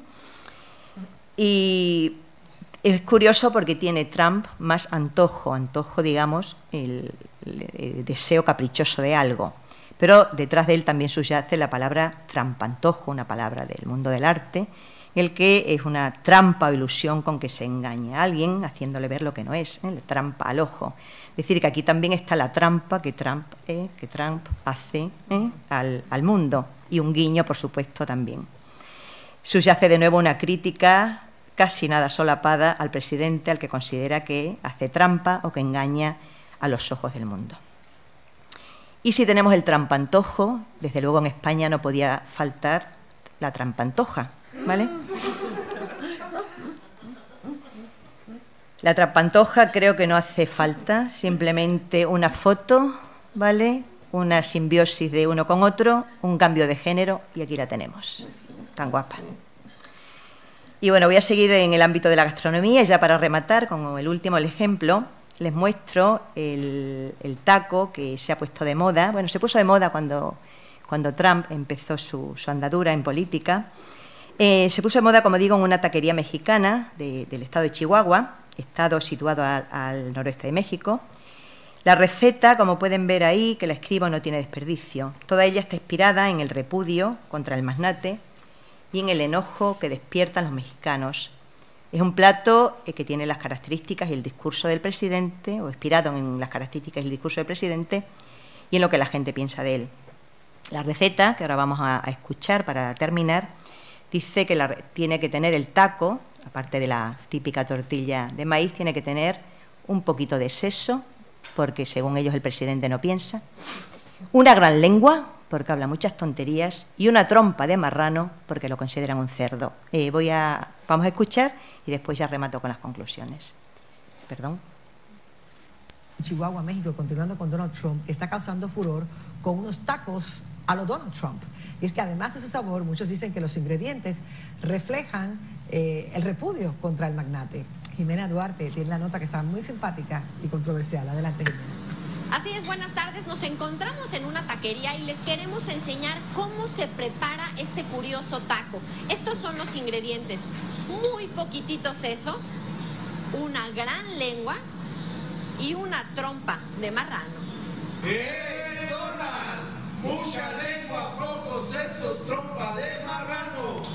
y es curioso porque tiene Trump más antojo, digamos, el deseo caprichoso de algo, pero detrás de él también subyace la palabra trampantojo, una palabra del mundo del arte, el que es una trampa o ilusión con que se engaña a alguien haciéndole ver lo que no es, la trampa al ojo. Es decir, que aquí también está la trampa que Trump hace al mundo, y un guiño, por supuesto, también. Subyace de nuevo una crítica casi nada solapada al presidente, al que considera que hace trampa o que engaña a los ojos del mundo. Y si tenemos el trampantojo, desde luego en España no podía faltar la trampantoja, ¿vale? La trampantoja creo que no hace falta, simplemente una foto, ¿vale? Una simbiosis de uno con otro, un cambio de género y aquí la tenemos, tan guapa. Y bueno, voy a seguir en el ámbito de la gastronomía y ya para rematar con el último ejemplo, les muestro el taco que se ha puesto de moda. Bueno, se puso de moda cuando Trump empezó su andadura en política. Se puso de moda, como digo, en una taquería mexicana del estado de Chihuahua, estado situado al noroeste de México. La receta, como pueden ver ahí, que la escribo, no tiene desperdicio. Toda ella está inspirada en el repudio contra el magnate y en el enojo que despiertan los mexicanos Es un plato que tiene las características y el discurso del presidente, o inspirado en las características y el discurso del presidente, y en lo que la gente piensa de él. La receta, que ahora vamos a escuchar para terminar, dice que tiene que tener el taco, aparte de la típica tortilla de maíz, tiene que tener un poquito de seso, porque según ellos el presidente no piensa, una gran lengua, porque habla muchas tonterías, y una trompa de marrano, porque lo consideran un cerdo. Vamos a escuchar y después ya remato con las conclusiones. Perdón. Chihuahua, México, continuando con Donald Trump, está causando furor con unos tacos a lo Donald Trump. Y es que además de su sabor, muchos dicen que los ingredientes reflejan el repudio contra el magnate. Jimena Duarte tiene la nota que está muy simpática y controversial. Adelante, Jimena. Así es, buenas tardes. Nos encontramos en una taquería y les queremos enseñar cómo se prepara este curioso taco. Estos son los ingredientes: muy poquititos sesos, una gran lengua y una trompa de marrano. Donald! Mucha lengua, pocos sesos, trompa de marrano.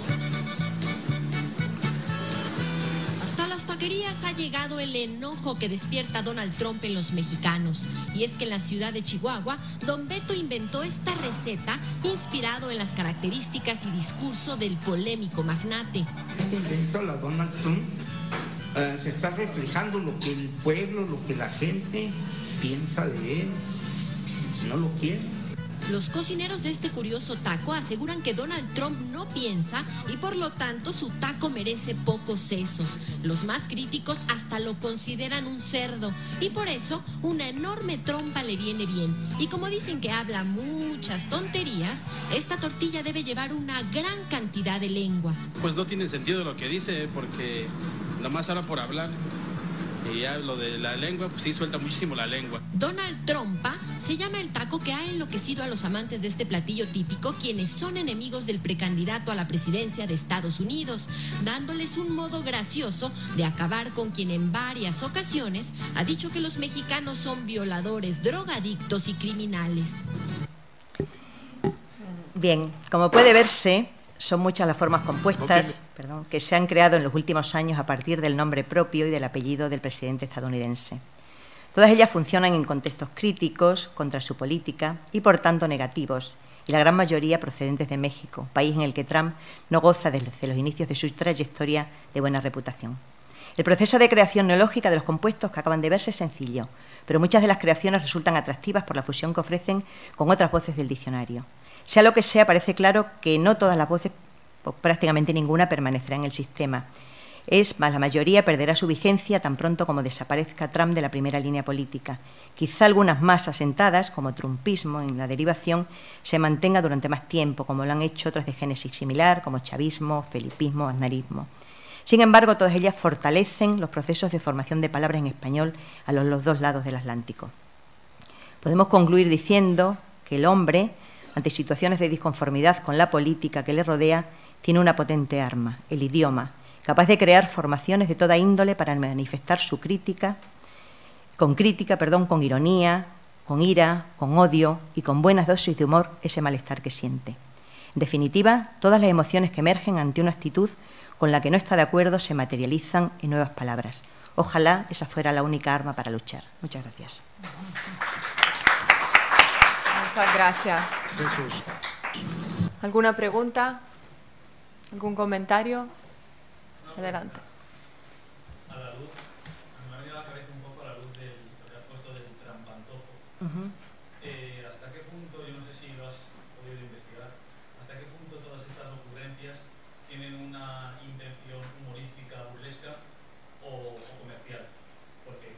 Hasta las taquerías ha llegado el enojo que despierta Donald Trump en los mexicanos. Y es que en la ciudad de Chihuahua, Don Beto inventó esta receta inspirado en las características y discurso del polémico magnate. Este invento, la Donald Trump, se está reflejando lo que el pueblo, lo que la gente piensa de él. No lo quiere. Los cocineros de este curioso taco aseguran que Donald Trump no piensa y por lo tanto su taco merece pocos sesos. Los más críticos hasta lo consideran un cerdo y por eso una enorme trompa le viene bien. Y como dicen que habla muchas tonterías, esta tortilla debe llevar una gran cantidad de lengua. Pues no tiene sentido lo que dice porque nada más habla por hablar. Y ya lo de la lengua, pues sí suelta muchísimo la lengua. Donald Trompa se llama el taco que ha enloquecido a los amantes de este platillo típico, quienes son enemigos del precandidato a la presidencia de Estados Unidos, dándoles un modo gracioso de acabar con quien en varias ocasiones ha dicho que los mexicanos son violadores, drogadictos y criminales. Bien, como puede verse, son muchas las formas compuestas que se han creado en los últimos años a partir del nombre propio y del apellido del presidente estadounidense. Todas ellas funcionan en contextos críticos contra su política y, por tanto, negativos, y la gran mayoría procedentes de México, país en el que Trump no goza desde los inicios de su trayectoria de buena reputación. El proceso de creación neológica de los compuestos que acaban de verse es sencillo, pero muchas de las creaciones resultan atractivas por la fusión que ofrecen con otras voces del diccionario. Sea lo que sea, parece claro que no todas las voces, o prácticamente ninguna, permanecerá en el sistema. Es más, la mayoría perderá su vigencia tan pronto como desaparezca Trump de la primera línea política. Quizá algunas más asentadas, como trumpismo en la derivación, se mantenga durante más tiempo, como lo han hecho otras de génesis similar, como chavismo, felipismo, aznarismo. Sin embargo, todas ellas fortalecen los procesos de formación de palabras en español a los dos lados del Atlántico. Podemos concluir diciendo que el hombre, ante situaciones de disconformidad con la política que le rodea, tiene una potente arma, el idioma, capaz de crear formaciones de toda índole para manifestar su crítica, con ironía, con ira, con odio y con buenas dosis de humor ese malestar que siente. En definitiva, todas las emociones que emergen ante una actitud con la que no está de acuerdo se materializan en nuevas palabras. Ojalá esa fuera la única arma para luchar. Muchas gracias. Muchas gracias. Jesús. ¿Alguna pregunta? ¿Algún comentario? Adelante. A la luz, me ha venido a la cabeza un poco a la luz del que has puesto del trampantojo. ¿Hasta qué punto, yo no sé si lo has podido investigar, hasta qué punto todas estas ocurrencias tienen una intención humorística, burlesca o comercial? Porque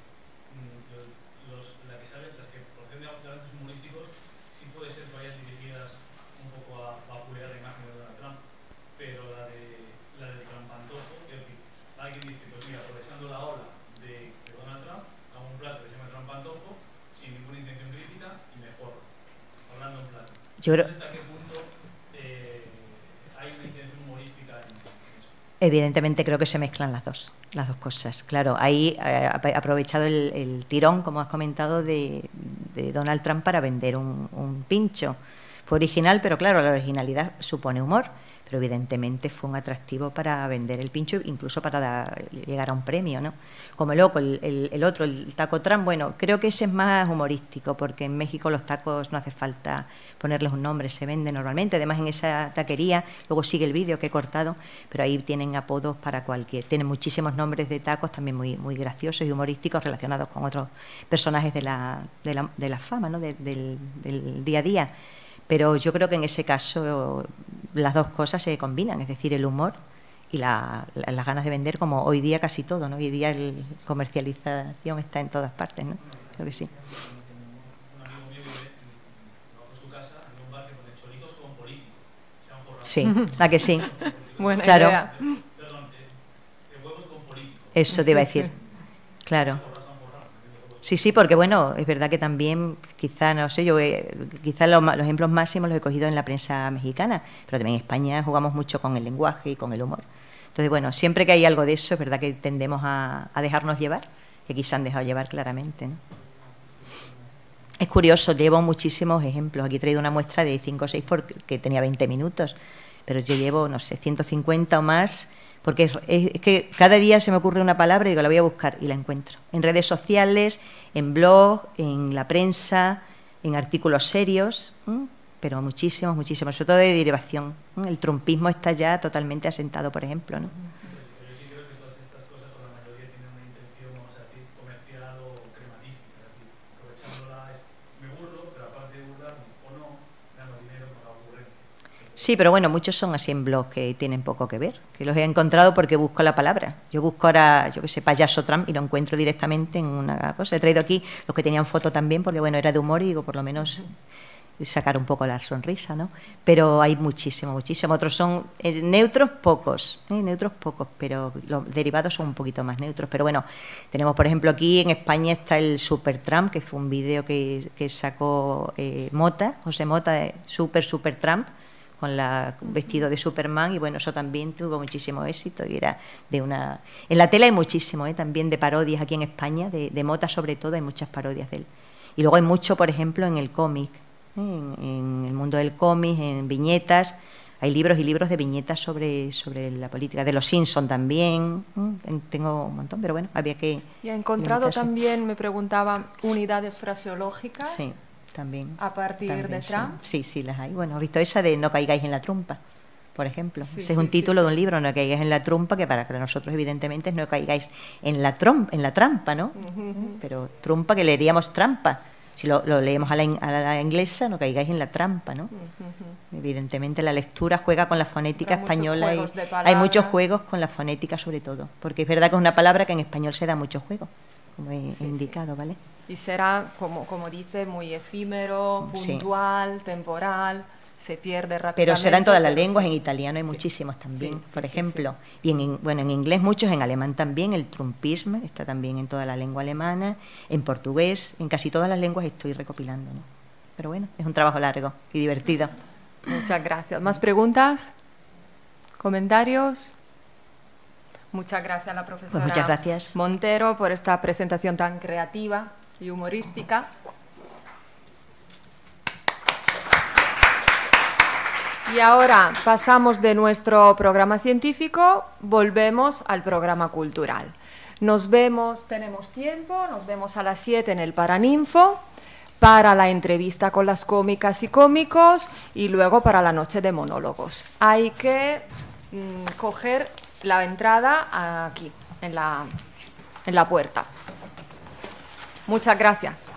las que proceden de actos humorísticos sí puede ser que vayan dirigidas un poco a vapulear la imagen de Donald Trump, pero la del trampantojo, es decir, alguien dice, pues mira, aprovechando la ola de Donald Trump, hago un plato que se llama trampantojo sin ninguna intención crítica y me forro, hablando en plato. ¿Hasta qué punto hay una intención humorística en eso? Evidentemente creo que se mezclan las dos cosas. Claro, ahí ha aprovechado el tirón, como has comentado, de Donald Trump para vender un pincho. Fue original, pero claro, la originalidad supone humor, pero evidentemente fue un atractivo para vender el pincho, incluso para llegar a un premio, ¿no? Como loco, el otro, el taco Trump, bueno, creo que ese es más humorístico, porque en México los tacos no hace falta ponerles un nombre, se vende normalmente, además en esa taquería, luego sigue el vídeo que he cortado, pero ahí tienen apodos para tienen muchísimos nombres de tacos también muy graciosos y humorísticos relacionados con otros personajes de la fama, ¿no? del día a día. Pero yo creo que en ese caso las dos cosas se combinan, es decir, el humor y las ganas de vender, como hoy día casi todo, ¿no? Hoy día la comercialización está en todas partes, ¿no? Creo que sí. Un amigo mío vive en su casa, en un bar que pone chorizos con políticos. Se han forrado. Sí, ¿a que sí? Buena claro. idea. Perdón, de huevos con políticos. Eso te iba a decir, claro. Sí, porque bueno, es verdad que también, quizá, no sé, quizá los ejemplos máximos los he cogido en la prensa mexicana, pero también en España jugamos mucho con el lenguaje y con el humor. Entonces, bueno, siempre que hay algo de eso, es verdad que tendemos a dejarnos llevar, y aquí se han dejado llevar claramente, ¿no? Es curioso, llevo muchísimos ejemplos. Aquí he traído una muestra de 5 o 6 porque tenía 20 minutos, pero yo llevo, no sé, 150 o más, porque es que cada día se me ocurre una palabra y digo, la voy a buscar y la encuentro. En redes sociales, en blog, en la prensa, en artículos serios, pero muchísimos, sobre todo de derivación. El trumpismo está ya totalmente asentado, por ejemplo, ¿no? Yo sí creo que todas estas cosas, o la mayoría, tienen una intención, vamos a decir, comercial o crematística. Es decir, aprovechándola, me burlo, pero aparte de burlarme o no, gano dinero con la ocurrencia. Sí, pero bueno, muchos son así en blogs que tienen poco que ver, que los he encontrado porque busco la palabra. Yo busco ahora, yo qué sé, payaso Trump y lo encuentro directamente en una cosa. He traído aquí los que tenían foto también porque, bueno, era de humor y digo, por lo menos sacar un poco la sonrisa, ¿no? Pero hay muchísimo. Otros son neutros pocos, pero los derivados son un poquito más neutros. Pero bueno, tenemos, por ejemplo, aquí en España está el Super Trump, que fue un vídeo que sacó José Mota, de Super Trump, con vestido de Superman, y bueno, eso también tuvo muchísimo éxito y era de una... En la tele hay muchísimo, también de parodias aquí en España, de Mota sobre todo, hay muchas parodias de él. Y luego hay mucho, por ejemplo, en el cómic, en el mundo del cómic, en viñetas, hay libros y libros de viñetas sobre la política, de los Simpson también, tengo un montón, pero bueno, había que... Y ha encontrado también, me preguntaba, unidades fraseológicas. Sí. También. A partir de Trump. Sí, las hay. Bueno, he visto esa de No caigáis en la trumpa, por ejemplo. Ese es un título de un libro, No caigáis en la trumpa, que para nosotros evidentemente es No caigáis en la trampa, ¿no? Pero trumpa, que leeríamos trampa. Si lo leemos a la inglesa, No caigáis en la trampa, ¿no? Evidentemente la lectura juega con la fonética española. Hay muchos juegos con la fonética sobre todo, porque es verdad que es una palabra que en español se da mucho juego, como he indicado, ¿vale? Y será, como dice, muy efímero, puntual, temporal, se pierde rápidamente. Pero será en todas las lenguas, en italiano hay muchísimos también, por ejemplo. Y en inglés muchos, en alemán también, el trumpismo está también en toda la lengua alemana, en portugués, en casi todas las lenguas estoy recopilando, ¿no? Pero bueno, es un trabajo largo y divertido. Muchas gracias. ¿Más preguntas? ¿Comentarios? Muchas gracias a la profesora muchas gracias. Montero por esta presentación tan creativa y humorística. Y ahora pasamos de nuestro programa científico, volvemos al programa cultural. Nos vemos, tenemos tiempo, nos vemos a las 7 en el Paraninfo para la entrevista con las cómicas y cómicos y luego para la noche de monólogos. Hay que coger la entrada aquí, en la puerta. Muchas gracias.